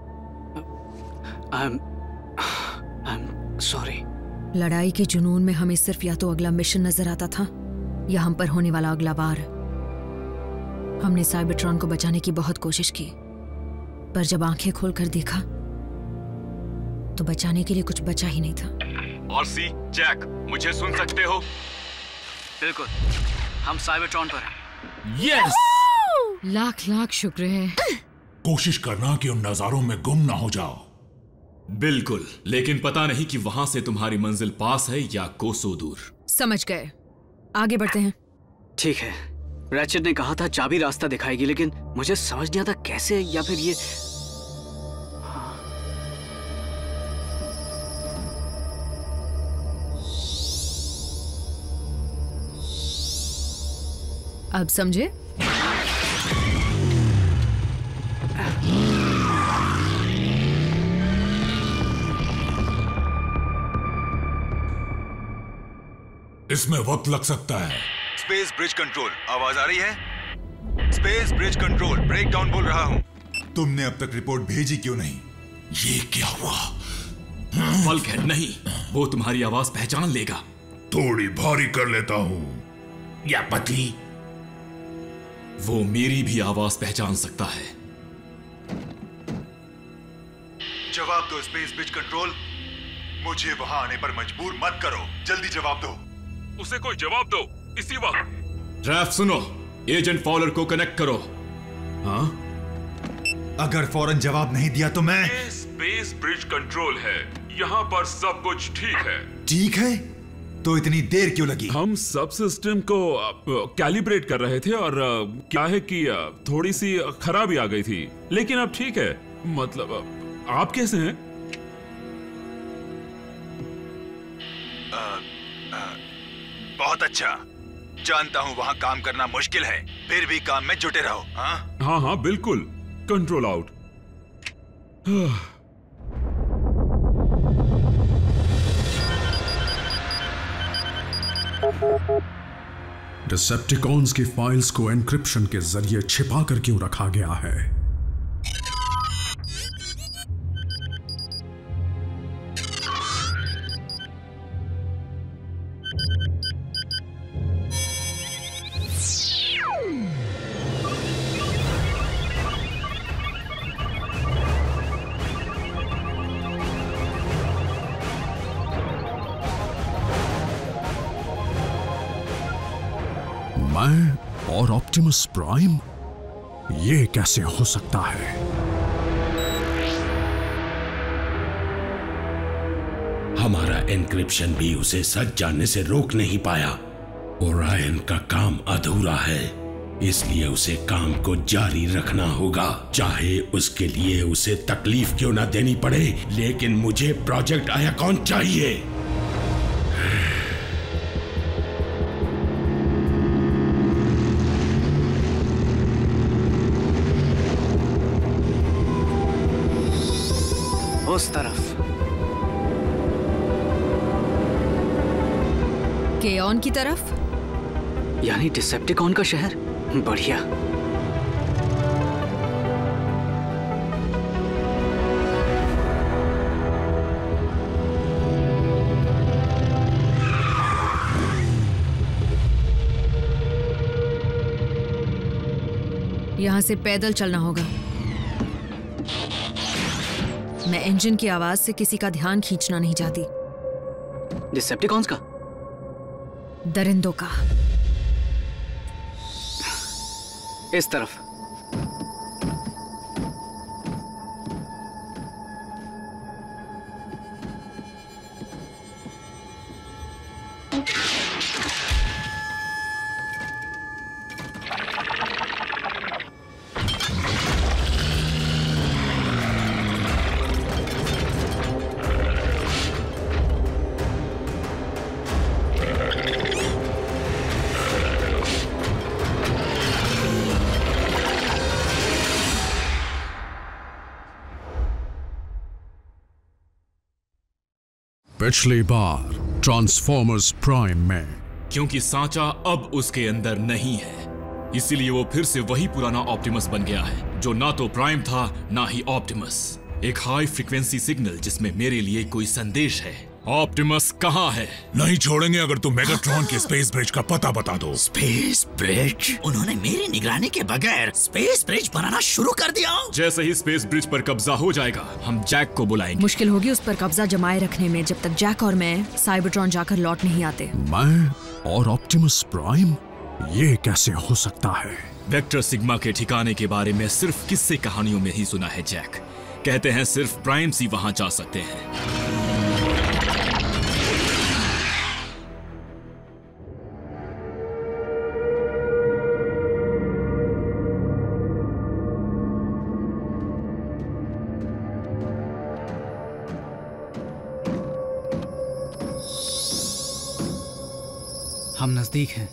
I'm, I'm sorry। लड़ाई के जुनून में हमें सिर्फ या तो अगला मिशन नजर आता था या हम पर होने वाला अगला वार। हमने साइबरट्रॉन को बचाने की बहुत कोशिश की, पर जब आंखें खोलकर देखा तो बचाने के लिए कुछ बचा ही नहीं था। आरसी, जैक, मुझे सुन सकते हो? बिल्कुल, हम साइबरट्रॉन पर हैं। यस! लाख लाख शुक्र है। कोशिश करना कि उन नजारों में गुम ना हो जाओ। बिल्कुल, लेकिन पता नहीं कि वहां से तुम्हारी मंजिल पास है या कोसों दूर। समझ गए, आगे बढ़ते हैं। ठीक है। रैचेट ने कहा था चाबी रास्ता दिखाएगी, लेकिन मुझे समझ नहीं आता कैसे, या फिर ये अब समझे? इसमें वक्त लग सकता है। स्पेस ब्रिज कंट्रोल, आवाज आ रही है? Space bridge control, Breakdown बोल रहा हूं। तुमने अब तक रिपोर्ट भेजी क्यों नहीं? ये क्या हुआ? बल्कहेड नहीं, वो तुम्हारी आवाज पहचान लेगा। थोड़ी भारी कर लेता हूं या पतली? वो मेरी भी आवाज पहचान सकता है। जवाब दो स्पेस ब्रिज कंट्रोल। मुझे वहां आने पर मजबूर मत करो, जल्दी जवाब दो। उसे कोई जवाब दो इसी वक्त। ड्रैफ्ट सुनो, एजेंट फॉलर को कनेक्ट करो। हाँ? अगर फौरन जवाब नहीं दिया तो मैं... ये स्पेस ब्रिज कंट्रोल है, यहाँ पर सब कुछ ठीक है। ठीक है? तो इतनी देर क्यों लगी? हम सब सिस्टम को कैलिब्रेट कर रहे थे और आ, क्या है कि आ, थोड़ी सी खराबी आ गई थी, लेकिन अब ठीक है। मतलब आ, आप कैसे हैं? आ, आ, बहुत अच्छा, जानता हूँ वहाँ काम करना मुश्किल है, फिर भी काम में जुटे रहो। हाँ हाँ हाँ बिल्कुल, कंट्रोल आउट। डिसेप्टिकॉन्स की फाइल्स को एन्क्रिप्शन के जरिए छिपा कर क्यों रखा गया है? मैं और ऑप्टिमस प्राइम, ये कैसे हो सकता है? हमारा एन्क्रिप्शन भी उसे सच जानने से रोक नहीं पाया। ओरायन का काम अधूरा है, इसलिए उसे काम को जारी रखना होगा, चाहे उसके लिए उसे तकलीफ क्यों ना देनी पड़े। लेकिन मुझे प्रोजेक्ट आयाकॉन चाहिए। उस तरफ केऑन की तरफ, यानी डिसेप्टिकॉन का शहर। बढ़िया। यहां से पैदल चलना होगा। मैं इंजन की आवाज से किसी का ध्यान खींचना नहीं चाहती। डिसेप्टिकॉन्स का? दरिंदों का। इस तरफ। पिछली बार ट्रांसफॉर्मर्स प्राइम में, क्योंकि सांचा अब उसके अंदर नहीं है, इसीलिए वो फिर से वही पुराना ऑप्टिमस बन गया है, जो ना तो प्राइम था ना ही ऑप्टिमस। एक हाई फ्रीक्वेंसी सिग्नल जिसमें मेरे लिए कोई संदेश है। ऑप्टिमस कहाँ है? नहीं छोड़ेंगे अगर तुम मेगाट्रॉन के स्पेस ब्रिज का पता बता दो। Space bridge? उन्होंने मेरी निगरानी के बगैर स्पेस ब्रिज बनाना शुरू कर दिया। जैसे ही स्पेस ब्रिज पर कब्जा हो जाएगा, हम जैक को बुलाएंगे। मुश्किल होगी उस पर कब्जा जमाए रखने में जब तक जैक और मैं साइबरट्रॉन जाकर लौट नहीं आते। मैं और ऑप्टिमस प्राइम, ये कैसे हो सकता है? वेक्टर सिग्मा के ठिकाने के बारे में सिर्फ किस्से कहानियों में ही सुना है जैक। कहते हैं सिर्फ प्राइम्स ही वहां जा सकते हैं। हम नजदीक हैं।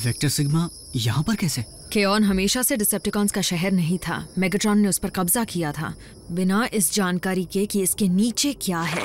वेक्टर सिग्मा यहाँ पर कैसे? केऑन हमेशा से डिसेप्टिकॉन्स का शहर नहीं था। मेगाट्रॉन ने उस पर कब्जा किया था बिना इस जानकारी के कि इसके नीचे क्या है।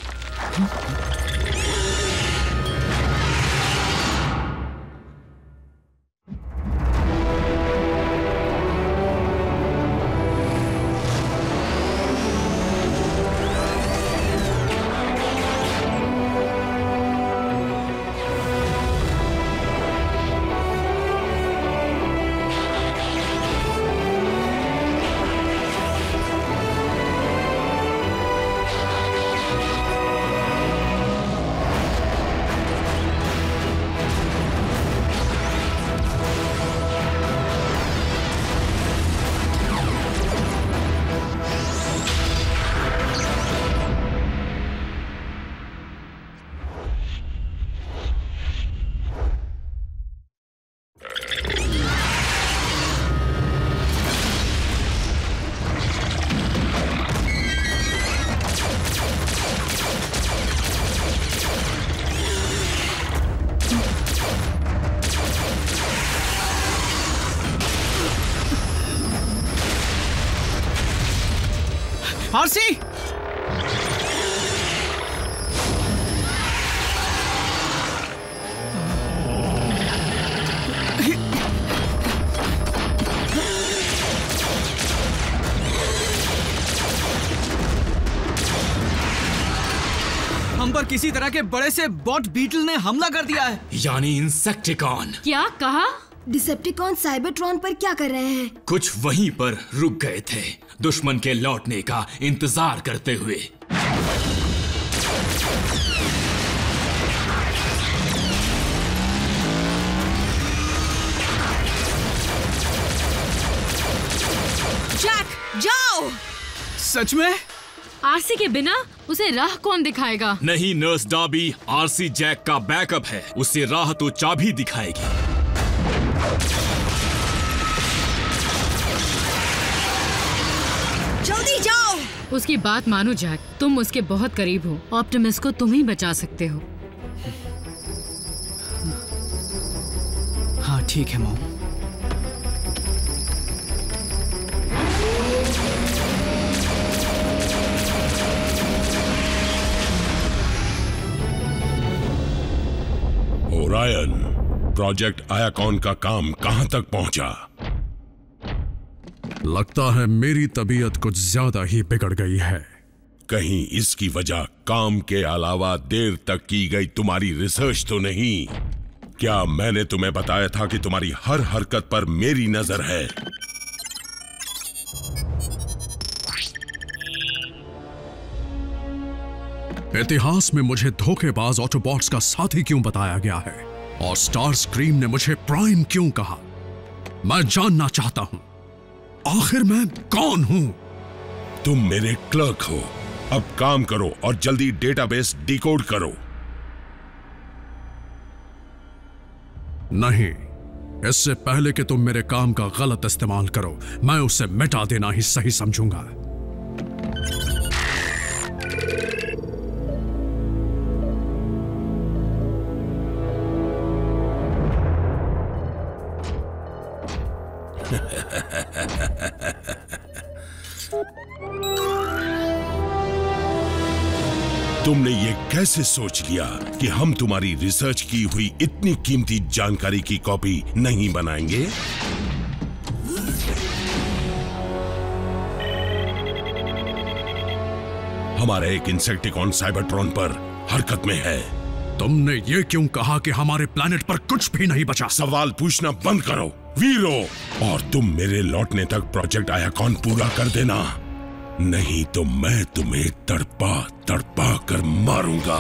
आरसी! हम पर किसी तरह के बड़े से बॉट बीटल ने हमला कर दिया है। यानी इंसेक्टिकॉन। क्या कहा? डिसेप्टिकॉन साइबरट्रॉन पर क्या कर रहे हैं? कुछ वहीं पर रुक गए थे, दुश्मन के लौटने का इंतजार करते हुए। जैक, जाओ! सच में? आरसी के बिना उसे राह कौन दिखाएगा? नहीं नर्स डार्बी, आरसी जैक का बैकअप है, उसे राह तो चाबी दिखाएगी। जल्दी जाओ! उसकी बात मानो जैक, तुम उसके बहुत करीब हो। ऑप्टिमस को तुम ही बचा सकते हो। हाँ ठीक है मॉम। ओरायन, प्रोजेक्ट आयाकॉन का काम कहां तक पहुंचा? लगता है मेरी तबीयत कुछ ज्यादा ही बिगड़ गई है। कहीं इसकी वजह काम के अलावा देर तक की गई तुम्हारी रिसर्च तो नहीं? क्या मैंने तुम्हें बताया था कि तुम्हारी हर हरकत पर मेरी नजर है? इतिहास में मुझे धोखेबाज ऑटोबॉट्स का साथी क्यों बताया गया है और स्टार स्क्रीम ने मुझे प्राइम क्यों कहा? मैं जानना चाहता हूं आखिर मैं कौन हूं? तुम मेरे क्लर्क हो। अब काम करो और जल्दी डेटाबेस डिकोड करो। नहीं, इससे पहले कि तुम मेरे काम का गलत इस्तेमाल करो, मैं उसे मिटा देना ही सही समझूंगा। तुमने ये कैसे सोच लिया कि हम तुम्हारी रिसर्च की हुई इतनी कीमती जानकारी की कॉपी नहीं बनाएंगे? हमारा एक इंसेक्टिकॉन साइबरट्रॉन पर हरकत में है। तुमने ये क्यों कहा कि हमारे प्लैनेट पर कुछ भी नहीं बचा? सवाल पूछना बंद करो वीरो, और तुम मेरे लौटने तक प्रोजेक्ट आयाकॉन पूरा कर देना, नहीं तो मैं तुम्हें तड़पा तड़पा कर मारूंगा।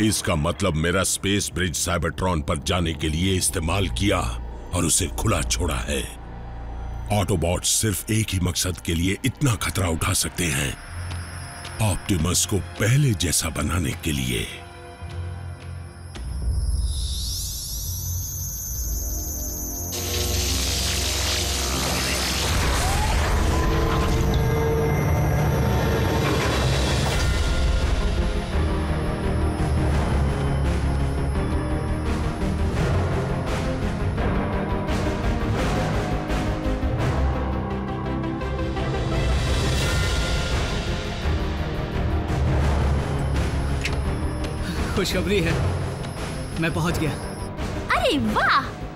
इसका मतलब मेरा स्पेस ब्रिज साइबरट्रॉन पर जाने के लिए इस्तेमाल किया और उसे खुला छोड़ा है। ऑटोबॉट्स सिर्फ एक ही मकसद के लिए इतना खतरा उठा सकते हैं, ऑप्टिमस को पहले जैसा बनाने के लिए। खुशखबरी है, मैं पहुंच गया। अरे वाह!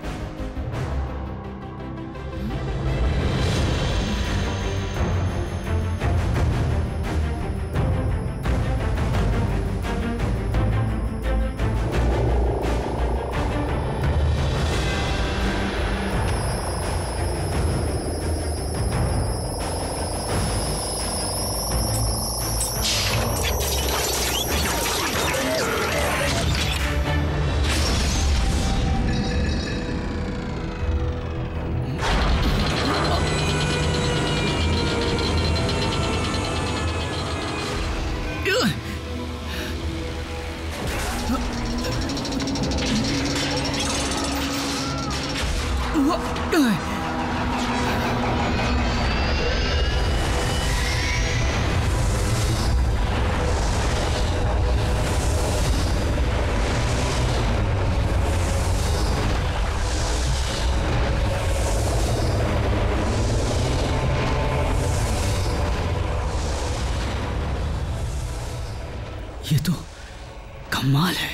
ये तो कमाल है।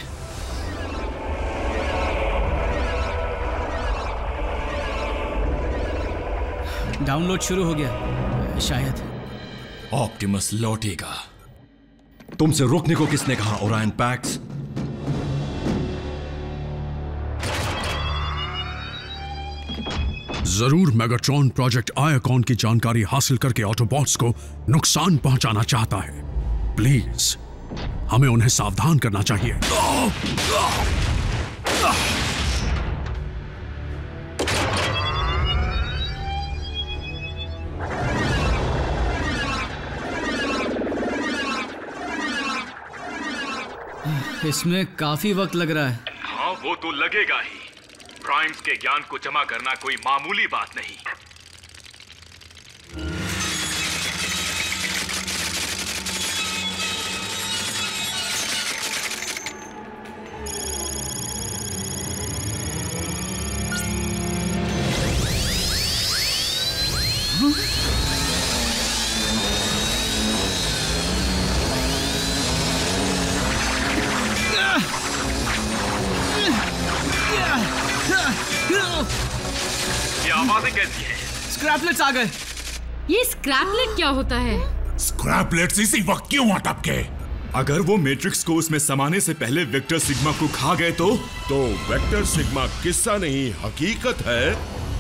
डाउनलोड शुरू हो गया शायद। ऑप्टिमस लौटेगा। तुमसे रोकने को किसने कहा ओरायन पैक्स? जरूर मेगाट्रॉन प्रोजेक्ट आयाकॉन की जानकारी हासिल करके ऑटोबॉट्स को नुकसान पहुंचाना चाहता है। प्लीज हमें उन्हें सावधान करना चाहिए। इसमें काफी वक्त लग रहा है। हाँ, वो तो लगेगा ही। प्राइम्स के ज्ञान को जमा करना कोई मामूली बात नहीं। ये आवाजें कैसी हैं? स्क्रैपलेट्स आ गए। ये स्क्रैपलेट क्या होता है? स्क्रैपलेट्स इसी वक्त क्यों अटक गए? अगर वो मैट्रिक्स को उसमें समाने से पहले वेक्टर सिग्मा को खा गए तो तो वेक्टर सिग्मा किस्सा नहीं हकीकत है।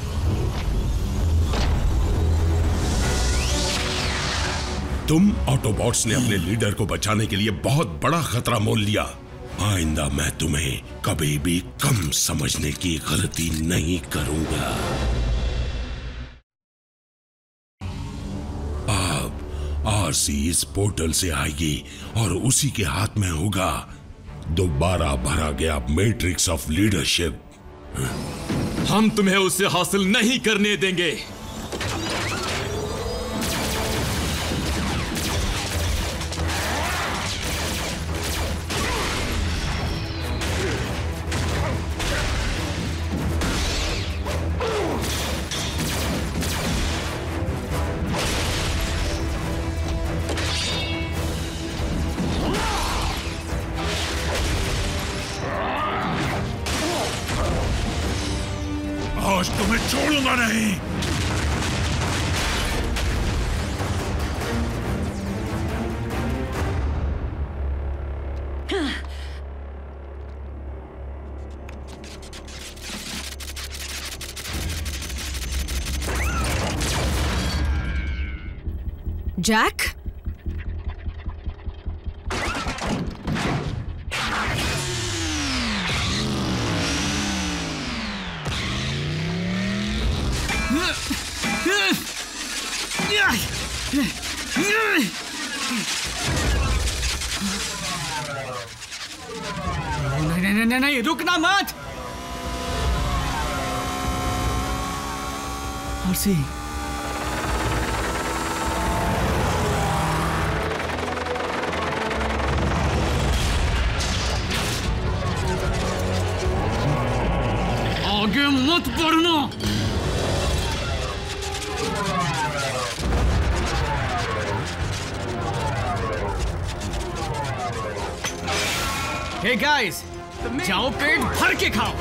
तुम ऑटोबॉट्स ने अपने लीडर को बचाने के लिए बहुत बड़ा खतरा मोल लिया। आइंदा मैं तुम्हें कभी भी कम समझने की गलती नहीं करूंगा। अब आरसी इस पोर्टल से आएगी और उसी के हाथ में होगा दोबारा भरा गया मैट्रिक्स ऑफ लीडरशिप। हम तुम्हें उसे हासिल नहीं करने देंगे। आज तुम्हें छोड़ूंगा नहीं। जैक, नहीं नहीं नहीं नहीं, रुकना मत। आरसी, आगे मत बढ़ना। हे गाइस, जाओ पेट भर के खाओ।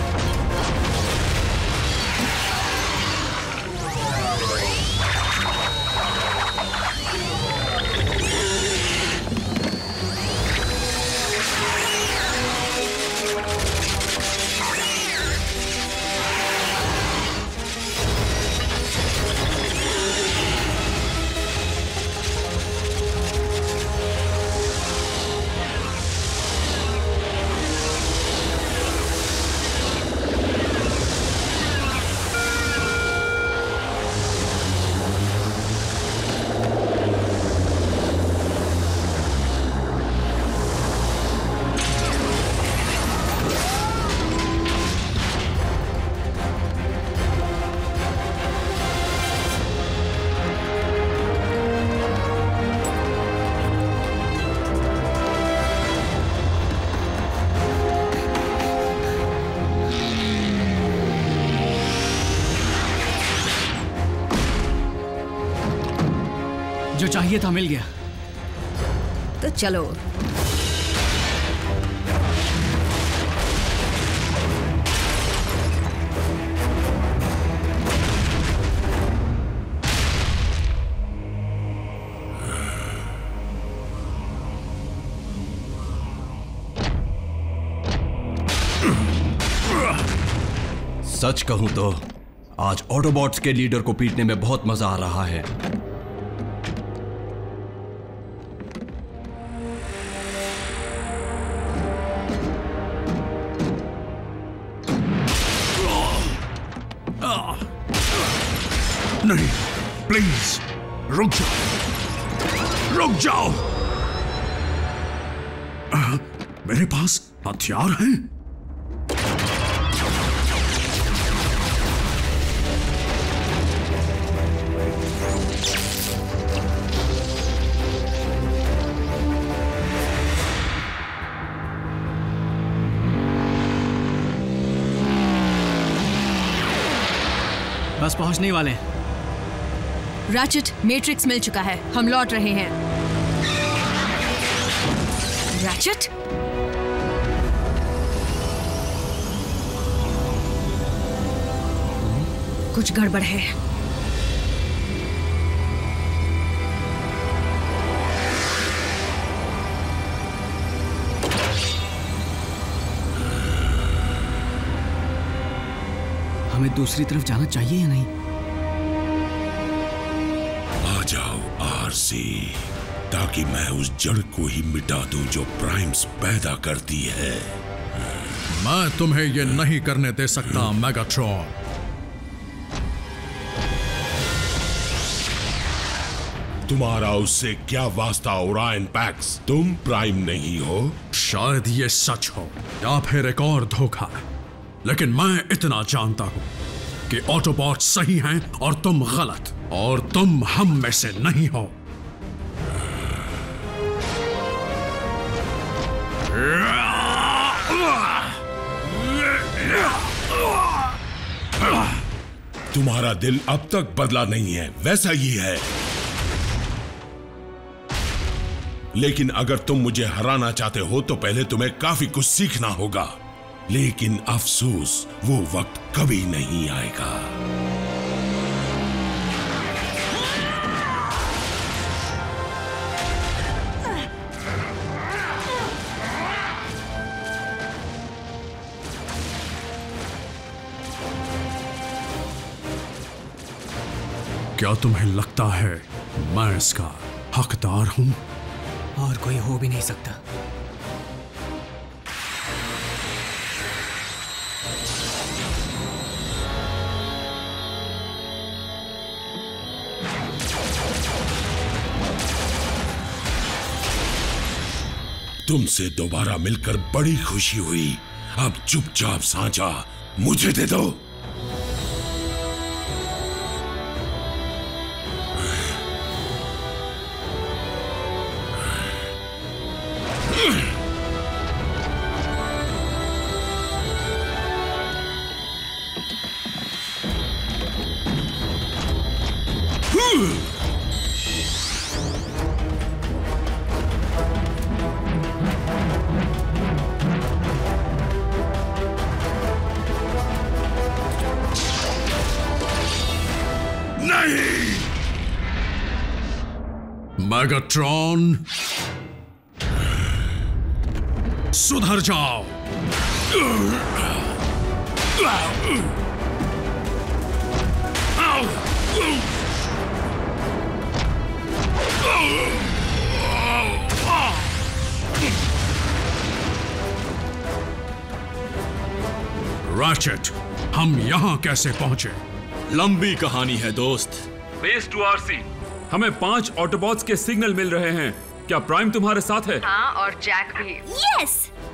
जो चाहिए था मिल गया। तो चलो। सच कहूं तो आज ऑटोबॉट्स के लीडर को पीटने में बहुत मजा आ रहा है। नहीं, प्लीज रुक जाओ, रुक जाओ। आ, मेरे पास हथियार हैं। बस पहुंचने ही वाले हैं। रैचेट, मैट्रिक्स मिल चुका है, हम लौट रहे हैं। रैचेट, कुछ गड़बड़ है। हमें दूसरी तरफ जाना चाहिए या नहीं? आ जाओ आरसी, ताकि मैं उस जड़ को ही मिटा दूं जो प्राइम्स पैदा करती है। मैं तुम्हें यह नहीं करने दे सकता मेगाट्रॉन। तुम्हारा उससे क्या वास्ता ओरायन पैक्स? तुम प्राइम नहीं हो। शायद ये सच हो या फिर एक और धोखा, लेकिन मैं इतना जानता हूं कि ऑटोबॉट सही हैं और तुम गलत, और तुम हम में से नहीं हो। तुम्हारा दिल अब तक बदला नहीं है, वैसा ही है। लेकिन अगर तुम मुझे हराना चाहते हो तो पहले तुम्हें काफी कुछ सीखना होगा। लेकिन अफसोस, वो वक्त कभी नहीं आएगा। क्या तुम्हें लगता है मैं इसका हकदार हूं? और कोई हो भी नहीं सकता। तुमसे दोबारा मिलकर बड़ी खुशी हुई। अब चुपचाप सांचा मुझे दे दो। मेगाट्रॉन, सुधर जाओ। रैचेट, हम यहां कैसे पहुंचे? लंबी कहानी है दोस्त। बेस टू आरसी, हमें पांच ऑटोबॉट्स के सिग्नल मिल रहे हैं। क्या प्राइम तुम्हारे साथ है? हाँ, और जैक भी। यस।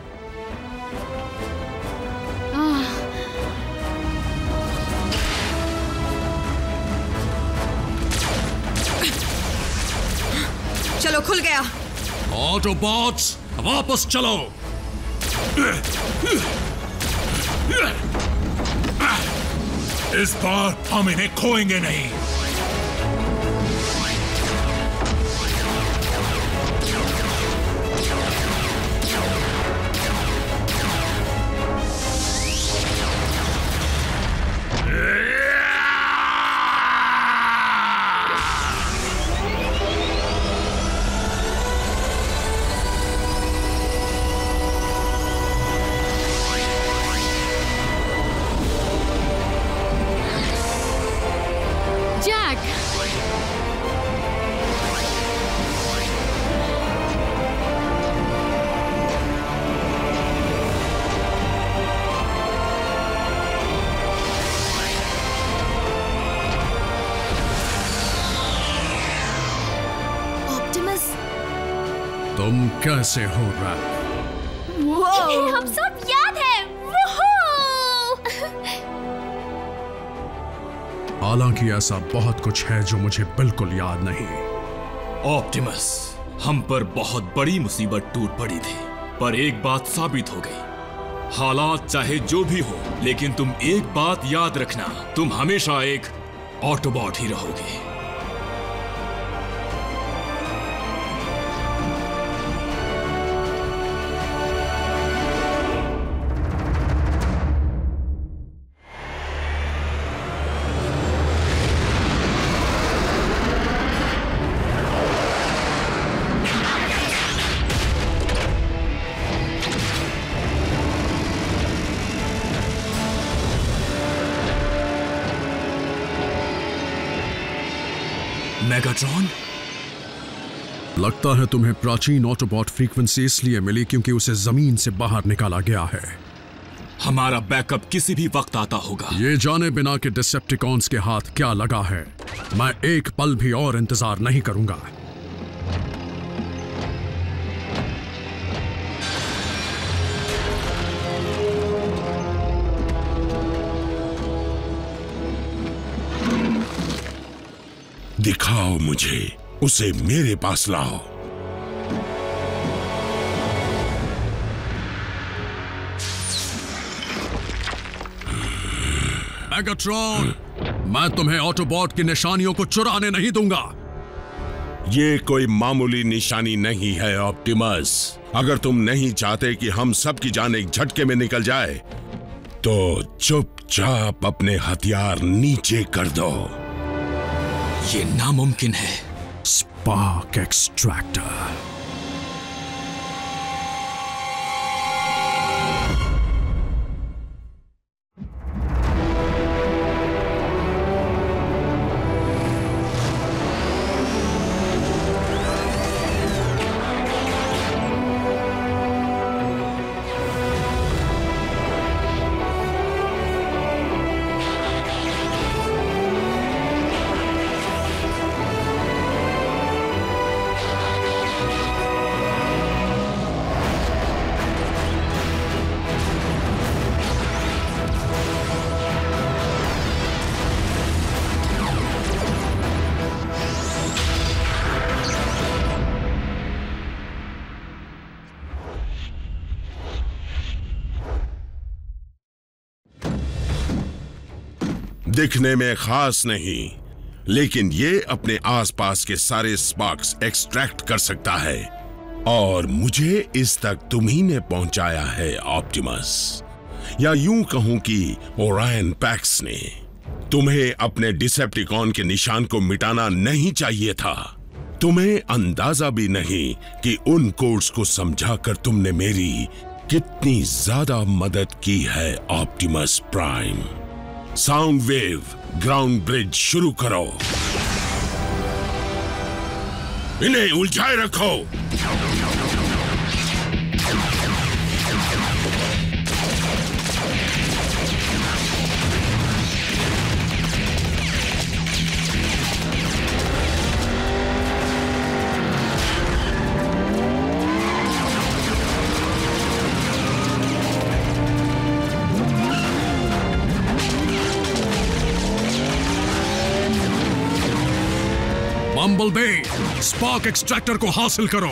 चलो, खुल गया। ऑटोबॉट्स वापस चलो। इस बार हम इन्हें खोएंगे नहीं। तुम कैसे हो रैप? इन्हें हम सब याद है। हालांकि ऐसा बहुत कुछ है जो मुझे बिल्कुल याद नहीं। ऑप्टिमस, हम पर बहुत बड़ी मुसीबत टूट पड़ी थी, पर एक बात साबित हो गई। हालात चाहे जो भी हो, लेकिन तुम एक बात याद रखना, तुम हमेशा एक ऑटोबॉट ही रहोगे। मेगाट्रॉन, लगता है तुम्हें प्राचीन ऑटोबॉट फ्रीक्वेंसी इसलिए मिली क्योंकि उसे जमीन से बाहर निकाला गया है। हमारा बैकअप किसी भी वक्त आता होगा। ये जाने बिना कि डिसेप्टिकॉन्स के हाथ क्या लगा है, मैं एक पल भी और इंतजार नहीं करूंगा। दिखाओ मुझे, उसे मेरे पास लाओ। मेगाट्रॉन, मैं तुम्हें ऑटोबॉट की निशानियों को चुराने नहीं दूंगा। ये कोई मामूली निशानी नहीं है ऑप्टिमस। अगर तुम नहीं चाहते कि हम सब की जान एक झटके में निकल जाए, तो चुपचाप अपने हथियार नीचे कर दो। ये नामुमकिन है। Spark extractor. दिखने में खास नहीं, लेकिन ये अपने आसपास के सारे स्पार्क्स एक्सट्रैक्ट कर सकता है और मुझे इस तक तुम्ही ने पहुंचाया है ऑप्टिमस। या यूं कहूं कि ओरायन पैक्स ने। तुम्हें अपने डिसेप्टिकॉन के निशान को मिटाना नहीं चाहिए था। तुम्हें अंदाजा भी नहीं कि उन कोड्स को समझाकर तुमने मेरी कितनी ज्यादा मदद की है Optimus Prime. Soundwave ground bridge शुरू करो। इन्हें उलझाए रखो। बम्बलबी, स्पार्क एक्सट्रैक्टर को हासिल करो।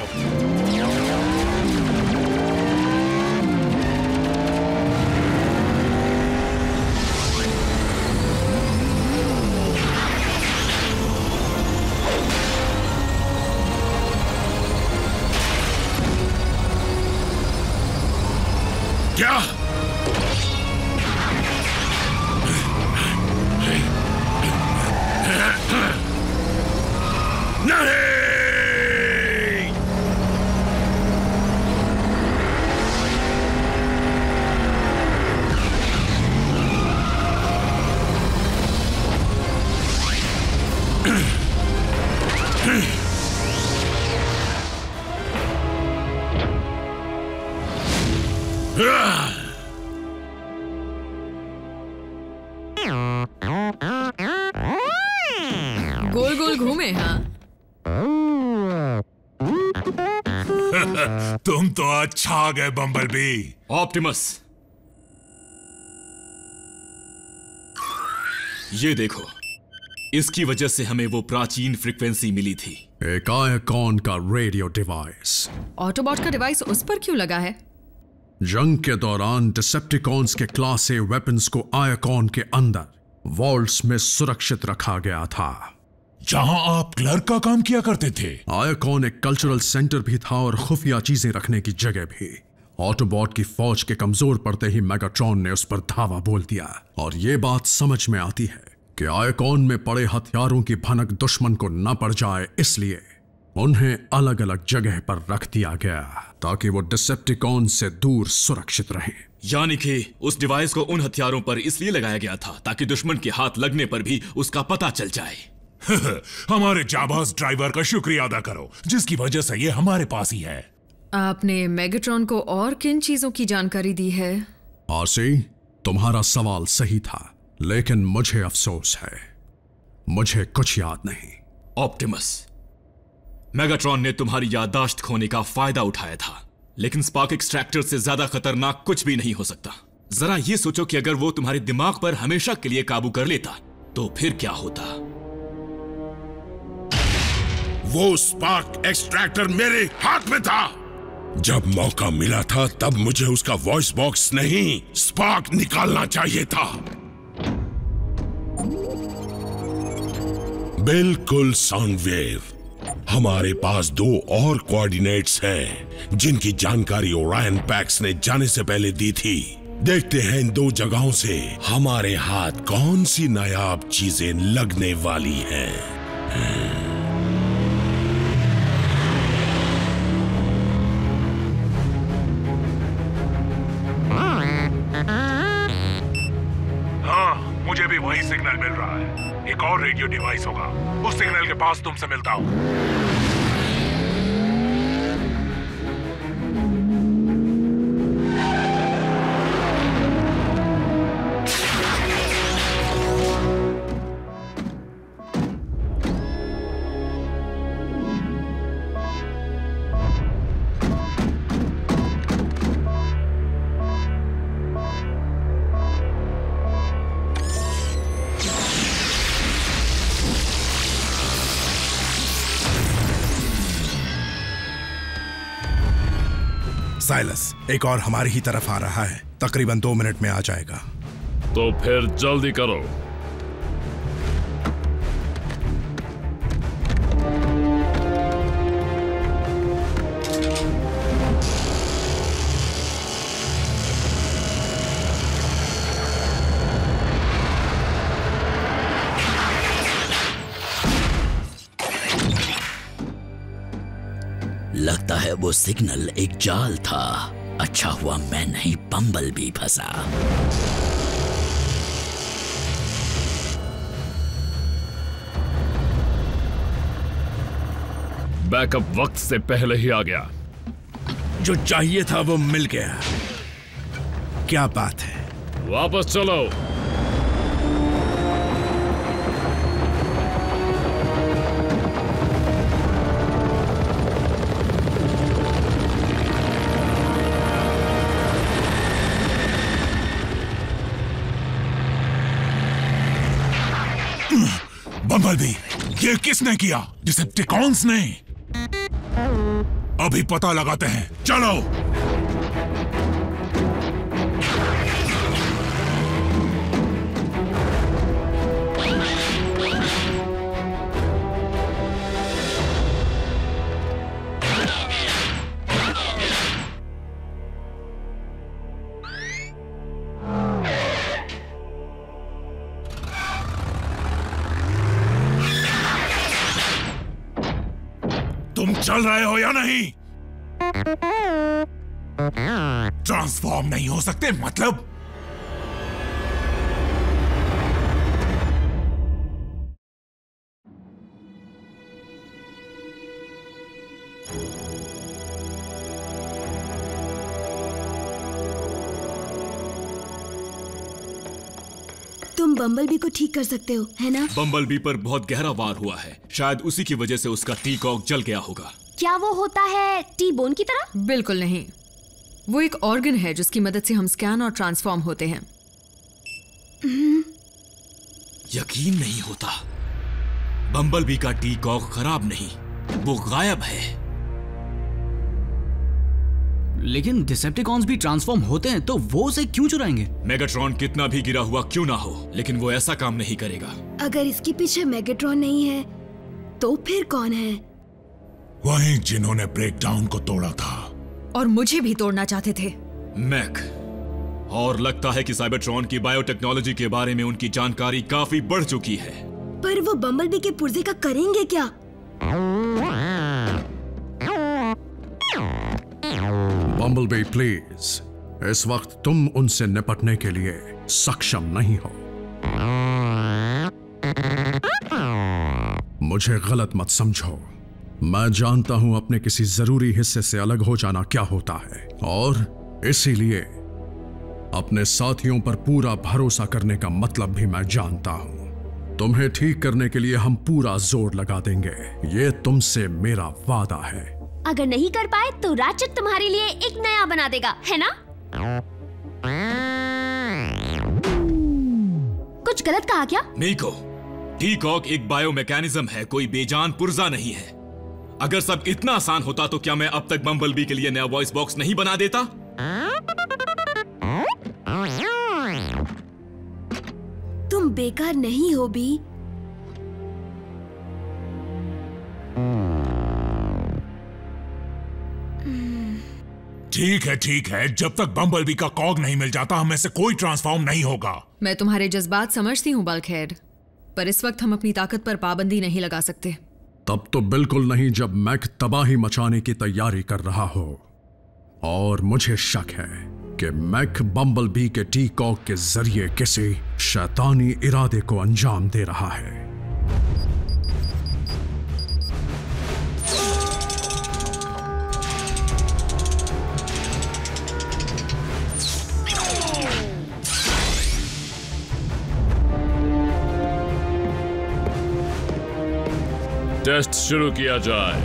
क्या? नहीं! गोल गोल घूमे। हाँ, तुम तो अच्छा आ गए बम्बलबी। ऑप्टिमस, ये देखो, इसकी वजह से हमें वो प्राचीन फ्रीक्वेंसी मिली थी। एक आयकॉन का रेडियो डिवाइस। ऑटोबॉट का डिवाइस उस पर क्यों लगा है? जंग के दौरान डिसेप्टिकॉन्स के क्लास ए वेपन्स को आयकॉन के अंदर वॉल्ट्स में सुरक्षित रखा गया था, जहां आप क्लर्क का काम किया करते थे। आयकॉन एक कल्चरल सेंटर भी था और खुफिया चीजें रखने की जगह भी। ऑटोबॉट की फौज के कमजोर पड़ते ही मेगाट्रॉन ने उस पर धावा बोल दिया और ये बात समझ में आती है कि आयकॉन में पड़े हथियारों की भनक दुश्मन को न पड़ जाए, इसलिए उन्हें अलग अलग जगह पर रख दिया गया ताकि वो डिसेप्टिकॉन से दूर सुरक्षित रहे। यानी कि उस डिवाइस को उन हथियारों पर इसलिए लगाया गया था ताकि दुश्मन के हाथ लगने पर भी उसका पता चल जाए। हमारे जाबाज ड्राइवर का शुक्रिया अदा करो जिसकी वजह से ये हमारे पास ही है। आपने मेगाट्रॉन को और किन चीजों की जानकारी दी है? आरसी, तुम्हारा सवाल सही था, लेकिन मुझे अफसोस है, मुझे कुछ याद नहीं। ऑप्टिमस, मेगाट्रॉन ने तुम्हारी याददाश्त खोने का फायदा उठाया था, लेकिन स्पार्क एक्सट्रैक्टर से ज्यादा खतरनाक कुछ भी नहीं हो सकता। जरा ये सोचो कि अगर वो तुम्हारे दिमाग पर हमेशा के लिए काबू कर लेता तो फिर क्या होता। वो स्पार्क एक्सट्रैक्टर मेरे हाथ में था। जब मौका मिला था तब मुझे उसका वॉइस बॉक्स नहीं, स्पार्क निकालना चाहिए था। बिल्कुल साउंड वेव। हमारे पास दो और कोऑर्डिनेट्स हैं जिनकी जानकारी ओरायन पैक्स ने जाने से पहले दी थी। देखते हैं इन दो जगहों से हमारे हाथ कौन सी नायाब चीजें लगने वाली हैं। मुझे भी वही सिग्नल मिल रहा है। एक और रेडियो डिवाइस होगा, उस सिग्नल के पास तुमसे मिलता हूं। साइलस, एक और हमारी ही तरफ आ रहा है, तकरीबन दो मिनट में आ जाएगा। तो फिर जल्दी करो। लगता है वो सिग्नल एक जाल था। अच्छा हुआ मैं नहीं बम्बल भी फंसा। बैकअप वक्त से पहले ही आ गया। जो चाहिए था वो मिल गया। क्या बात है? वापस चलो। बम्बलबी, ये किसने किया? डिसेप्टिकॉन्स ने। अभी पता लगाते हैं, चलो। तुम चल रहे हो या नहीं? ट्रांसफॉर्म नहीं हो सकते मतलब? तुम बम्बलबी को ठीक कर सकते हो, है ना? बम्बलबी पर बहुत गहरा वार हुआ है। शायद उसी की वजह से उसका टी कॉक जल गया होगा। क्या वो होता है टी बोन की तरह? बिल्कुल नहीं। वो एक ऑर्गन है जिसकी मदद से हम स्कैन और ट्रांसफॉर्म होते हैं। यकीन नहीं होता। बम्बलबी का टी कॉक खराब नहीं, वो गायब है। लेकिन डिसेप्टिकॉन्स भी ट्रांसफॉर्म होते हैं, तो वो उसे क्यों चुराएंगे? मेगाट्रॉन कितना भी गिरा हुआ क्यों ना हो, लेकिन वो ऐसा काम नहीं करेगा। अगर इसके पीछे मेगाट्रॉन नहीं है, तो फिर कौन है? वही जिन्होंने ब्रेकडाउन को तोड़ा था और मुझे भी तोड़ना चाहते थे। मैक। और लगता है कि साइबरट्रॉन की बायोटेक्नोलॉजी के बारे में उनकी जानकारी काफी बढ़ चुकी है। पर वो बम्बलबी के पुर्जे का करेंगे क्या? बम्बलबी प्लीज, इस वक्त तुम उनसे निपटने के लिए सक्षम नहीं हो। मुझे गलत मत समझो। मैं जानता हूं अपने किसी जरूरी हिस्से से अलग हो जाना क्या होता है, और इसीलिए अपने साथियों पर पूरा भरोसा करने का मतलब भी मैं जानता हूं। तुम्हें ठीक करने के लिए हम पूरा जोर लगा देंगे, ये तुमसे मेरा वादा है। अगर नहीं कर पाए तो राचेट तुम्हारे लिए एक नया बना देगा, है ना? कुछ गलत कहा क्या? मीको, टी कॉक एक बायोमैकेनिज्म है, कोई बेजान पुर्जा नहीं है। अगर सब इतना आसान होता तो क्या मैं अब तक बम्बलबी के लिए नया वॉइस बॉक्स नहीं बना देता? तुम बेकार नहीं हो बी। ठीक है ठीक है, जब तक बम्बलबी का कॉग नहीं मिल जाता हमें से कोई ट्रांसफॉर्म नहीं होगा। मैं तुम्हारे जज्बात समझती हूँ बल्कहेड, पर इस वक्त हम अपनी ताकत पर पाबंदी नहीं लगा सकते। तब तो बिल्कुल नहीं जब मैक तबाही मचाने की तैयारी कर रहा हो। और मुझे शक है कि मैक बम्बलबी के टी कॉक के जरिए किसी शैतानी इरादे को अंजाम दे रहा है। टेस्ट शुरू किया जाए।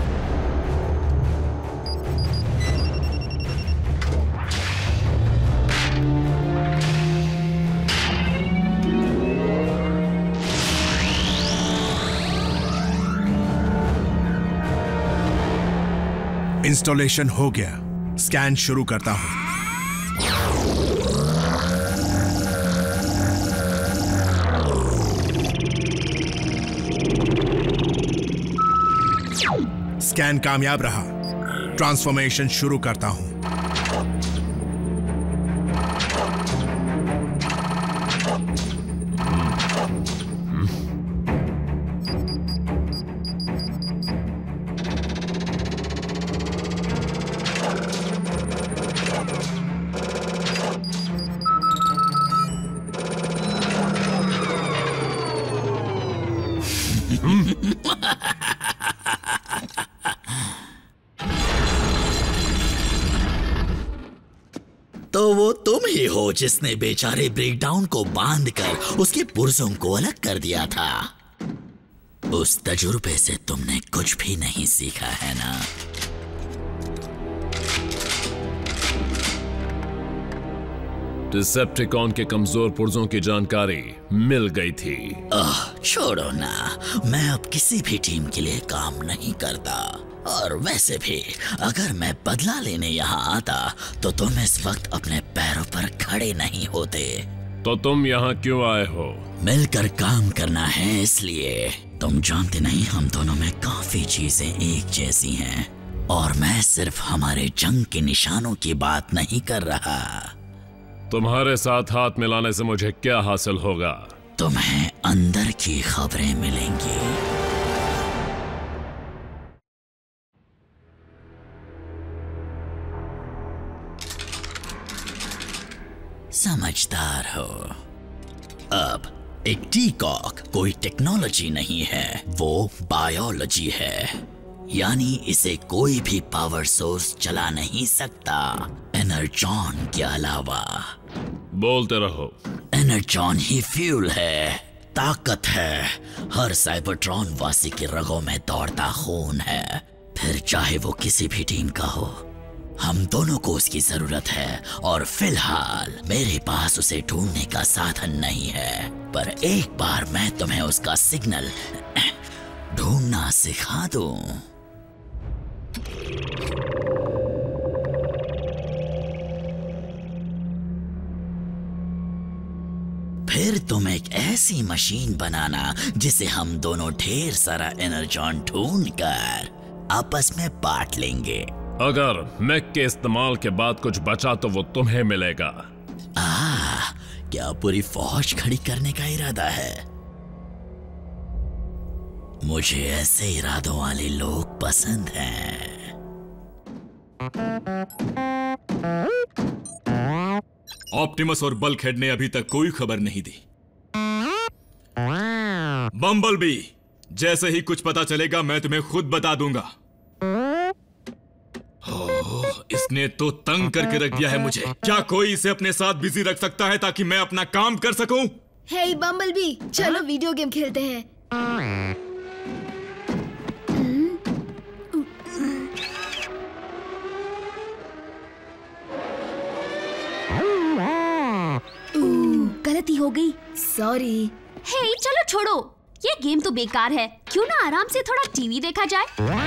इंस्टॉलेशन हो गया, स्कैन शुरू करता हूं। स्कैन कामयाब रहा, ट्रांसफॉर्मेशन शुरू करता हूं। तो वो तुम ही हो जिसने बेचारे ब्रेकडाउन को बांधकर उसके पुर्जों को अलग कर दिया था। उस तजुर्बे से तुमने कुछ भी नहीं सीखा है ना? डिसेप्टिकॉन के कमजोर पुर्जों की जानकारी मिल गई थी। आह, छोड़ो ना, मैं अब किसी भी टीम के लिए काम नहीं करता। और वैसे भी अगर मैं बदला लेने यहाँ आता तो तुम इस वक्त अपने पैरों पर खड़े नहीं होते। तो तुम यहाँ क्यों आए हो? मिलकर काम करना है इसलिए। तुम जानते नहीं, हम दोनों में काफी चीजें एक जैसी हैं। और मैं सिर्फ हमारे जंग के निशानों की बात नहीं कर रहा। तुम्हारे साथ हाथ मिलाने से मुझे क्या हासिल होगा? तुम्हें अंदर की खबरें मिलेंगी। समझदार हो। अब एक टीकॉक कोई टेक्नोलॉजी नहीं है, वो बायोलॉजी है। यानी इसे कोई भी पावर सोर्स चला नहीं सकता एनर्जॉन के अलावा। बोलते रहो। एनर्जॉन ही फ्यूल है, ताकत है। हर साइबरट्रॉन वासी के रगों में दौड़ता खून है, फिर चाहे वो किसी भी टीम का हो। हम दोनों को उसकी जरूरत है और फिलहाल मेरे पास उसे ढूंढने का साधन नहीं है। पर एक बार मैं तुम्हें उसका सिग्नल ढूंढना सिखा दूं। फिर तुम एक ऐसी मशीन बनाना जिसे हम दोनों ढेर सारा एनर्जॉन ढूंढकर आपस में बांट लेंगे। अगर मैक के इस्तेमाल के बाद कुछ बचा तो वो तुम्हें मिलेगा। आह, क्या पूरी फौज खड़ी करने का इरादा है? मुझे ऐसे इरादों वाले लोग पसंद हैं। ऑप्टिमस और बल्कहेड ने अभी तक कोई खबर नहीं दी। बम्बलबी, जैसे ही कुछ पता चलेगा मैं तुम्हें खुद बता दूंगा। ओह, इसने तो तंग करके रख दिया है मुझे। क्या कोई इसे अपने साथ बिजी रख सकता है ताकि मैं अपना काम कर सकूं? हे बम्बलबी, चलो वीडियो गेम खेलते हैं। गलती हो गई, सॉरी। हे चलो छोड़ो, ये गेम तो बेकार है। क्यों ना आराम से थोड़ा टीवी देखा जाए?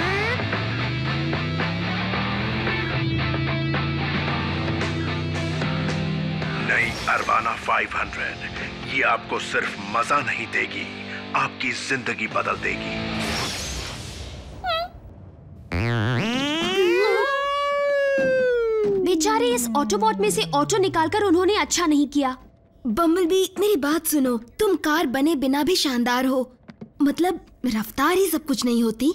नई अरबाना पाँच सौ ये आपको सिर्फ मजा नहीं देगी, आपकी जिंदगी बदल देगी। बेचारे इस ऑटोबॉट में से ऑटो निकालकर उन्होंने अच्छा नहीं किया। बम्बलबी, मेरी बात सुनो। तुम कार बने बिना भी शानदार हो। मतलब रफ्तार ही सब कुछ नहीं होती।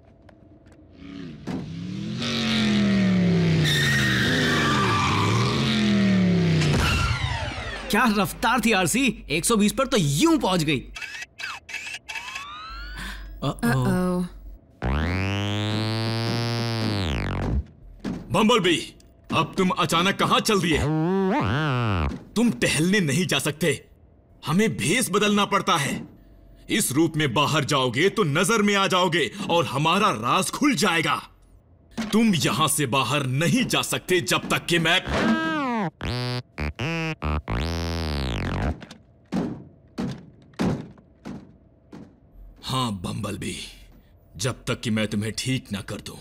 क्या रफ्तार थी आरसी, एक सौ बीस पर तो यूं पहुंच गई। बम्बलबी, अब तुम अचानक कहां चल दिए? तुम टहलने नहीं जा सकते, हमें भेस बदलना पड़ता है। इस रूप में बाहर जाओगे तो नजर में आ जाओगे और हमारा राज खुल जाएगा। तुम यहां से बाहर नहीं जा सकते जब तक कि मैं हाँ बम्बलबी, जब तक कि मैं तुम्हें ठीक ना कर दूं।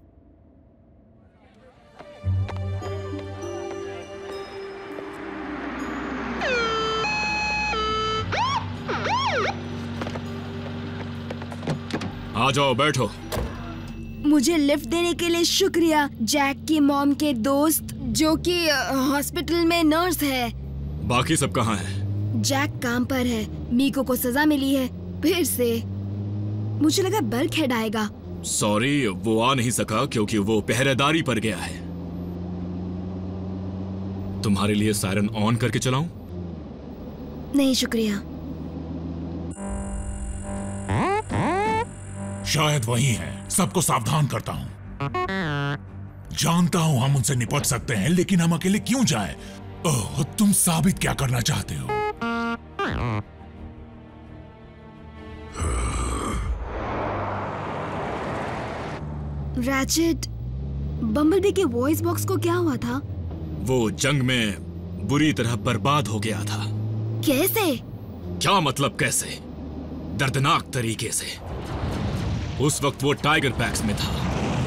आ जाओ, बैठो। मुझे लिफ्ट देने के लिए शुक्रिया, जैक की मॉम के दोस्त जो कि हॉस्पिटल में नर्स है। बाकी सब कहाँ हैं? जैक काम पर है, मीको को सजा मिली है फिर से। मुझे लगा बल्कहेड आएगा। सॉरी, वो आ नहीं सका क्योंकि वो पहरेदारी पर गया है। तुम्हारे लिए सायरन ऑन करके चलाऊं? नहीं शुक्रिया। शायद वही है, सबको सावधान करता हूं। जानता हूं हम उनसे निपट सकते हैं, लेकिन हम अकेले क्यों जाएं? ओह, तुम साबित क्या करना चाहते हो? रैचेट, बम्बलबी के वॉइस बॉक्स को क्या हुआ था? वो जंग में बुरी तरह बर्बाद हो गया था। कैसे? क्या मतलब कैसे? दर्दनाक तरीके से। उस वक्त वो टाइगर पैक्स में था।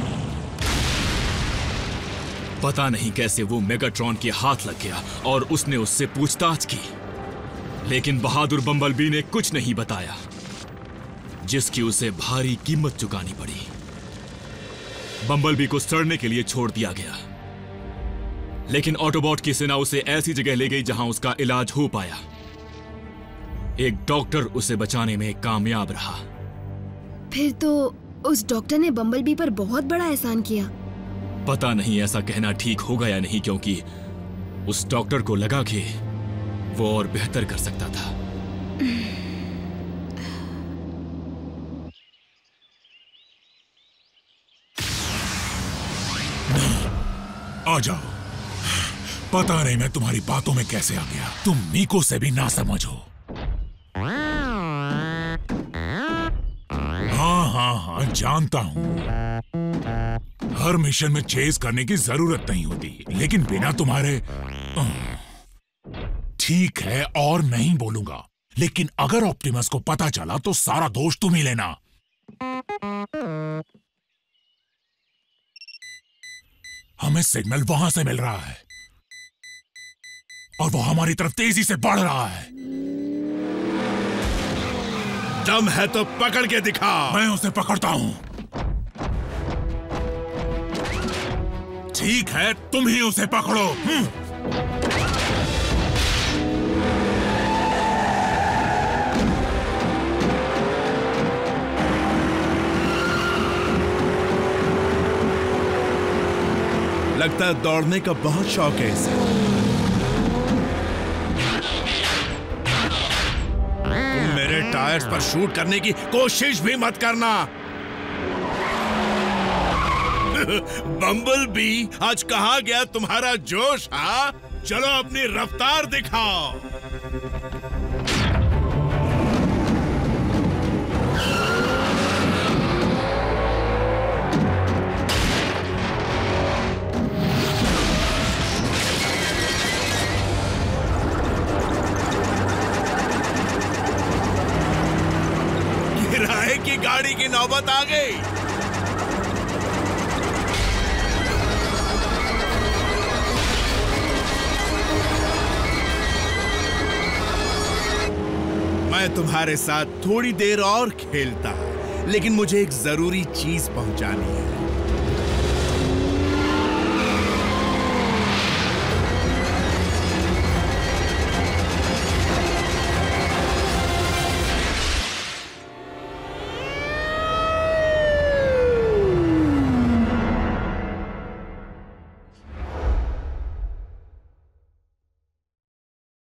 पता नहीं कैसे वो मेगाट्रॉन के हाथ लग गया और उसने उससे पूछताछ की, लेकिन बहादुर बम्बलबी ने कुछ नहीं बताया, जिसकी उसे भारी कीमत चुकानी पड़ी। बम्बलबी को सड़ने के लिए छोड़ दिया गया, लेकिन ऑटोबॉट की सेना उसे ऐसी जगह ले गई जहां उसका इलाज हो पाया। एक डॉक्टर उसे बचाने में कामयाब रहा। फिर तो उस डॉक्टर ने बम्बलबी पर बहुत बड़ा एहसान किया। पता नहीं ऐसा कहना ठीक होगा या नहीं, क्योंकि उस डॉक्टर को लगा कि वो और बेहतर कर सकता था। आ जाओ। पता नहीं मैं तुम्हारी बातों में कैसे आ गया। तुम मीको से भी ना समझो। हाँ हाँ हाँ जानता हूं। हर मिशन में चेस करने की जरूरत नहीं होती, लेकिन बिना तुम्हारे। ठीक है, और नहीं बोलूंगा, लेकिन अगर ऑप्टिमस को पता चला तो सारा दोष तुम ही लेना। हमें सिग्नल वहां से मिल रहा है और वो हमारी तरफ तेजी से बढ़ रहा है। दम है तो पकड़ के दिखा। मैं उसे पकड़ता हूं। ठीक है, तुम ही उसे पकड़ो। लगता है दौड़ने का बहुत शौक है इसे। तुम मेरे टायर्स पर शूट करने की कोशिश भी मत करना। बम्बलबी, आज कहाँ गया तुम्हारा जोश? हाँ, चलो अपनी रफ्तार दिखाओ। किराए की गाड़ी की नौबत आ गई। मैं तुम्हारे साथ थोड़ी देर और खेलता, लेकिन मुझे एक जरूरी चीज पहुंचानी है।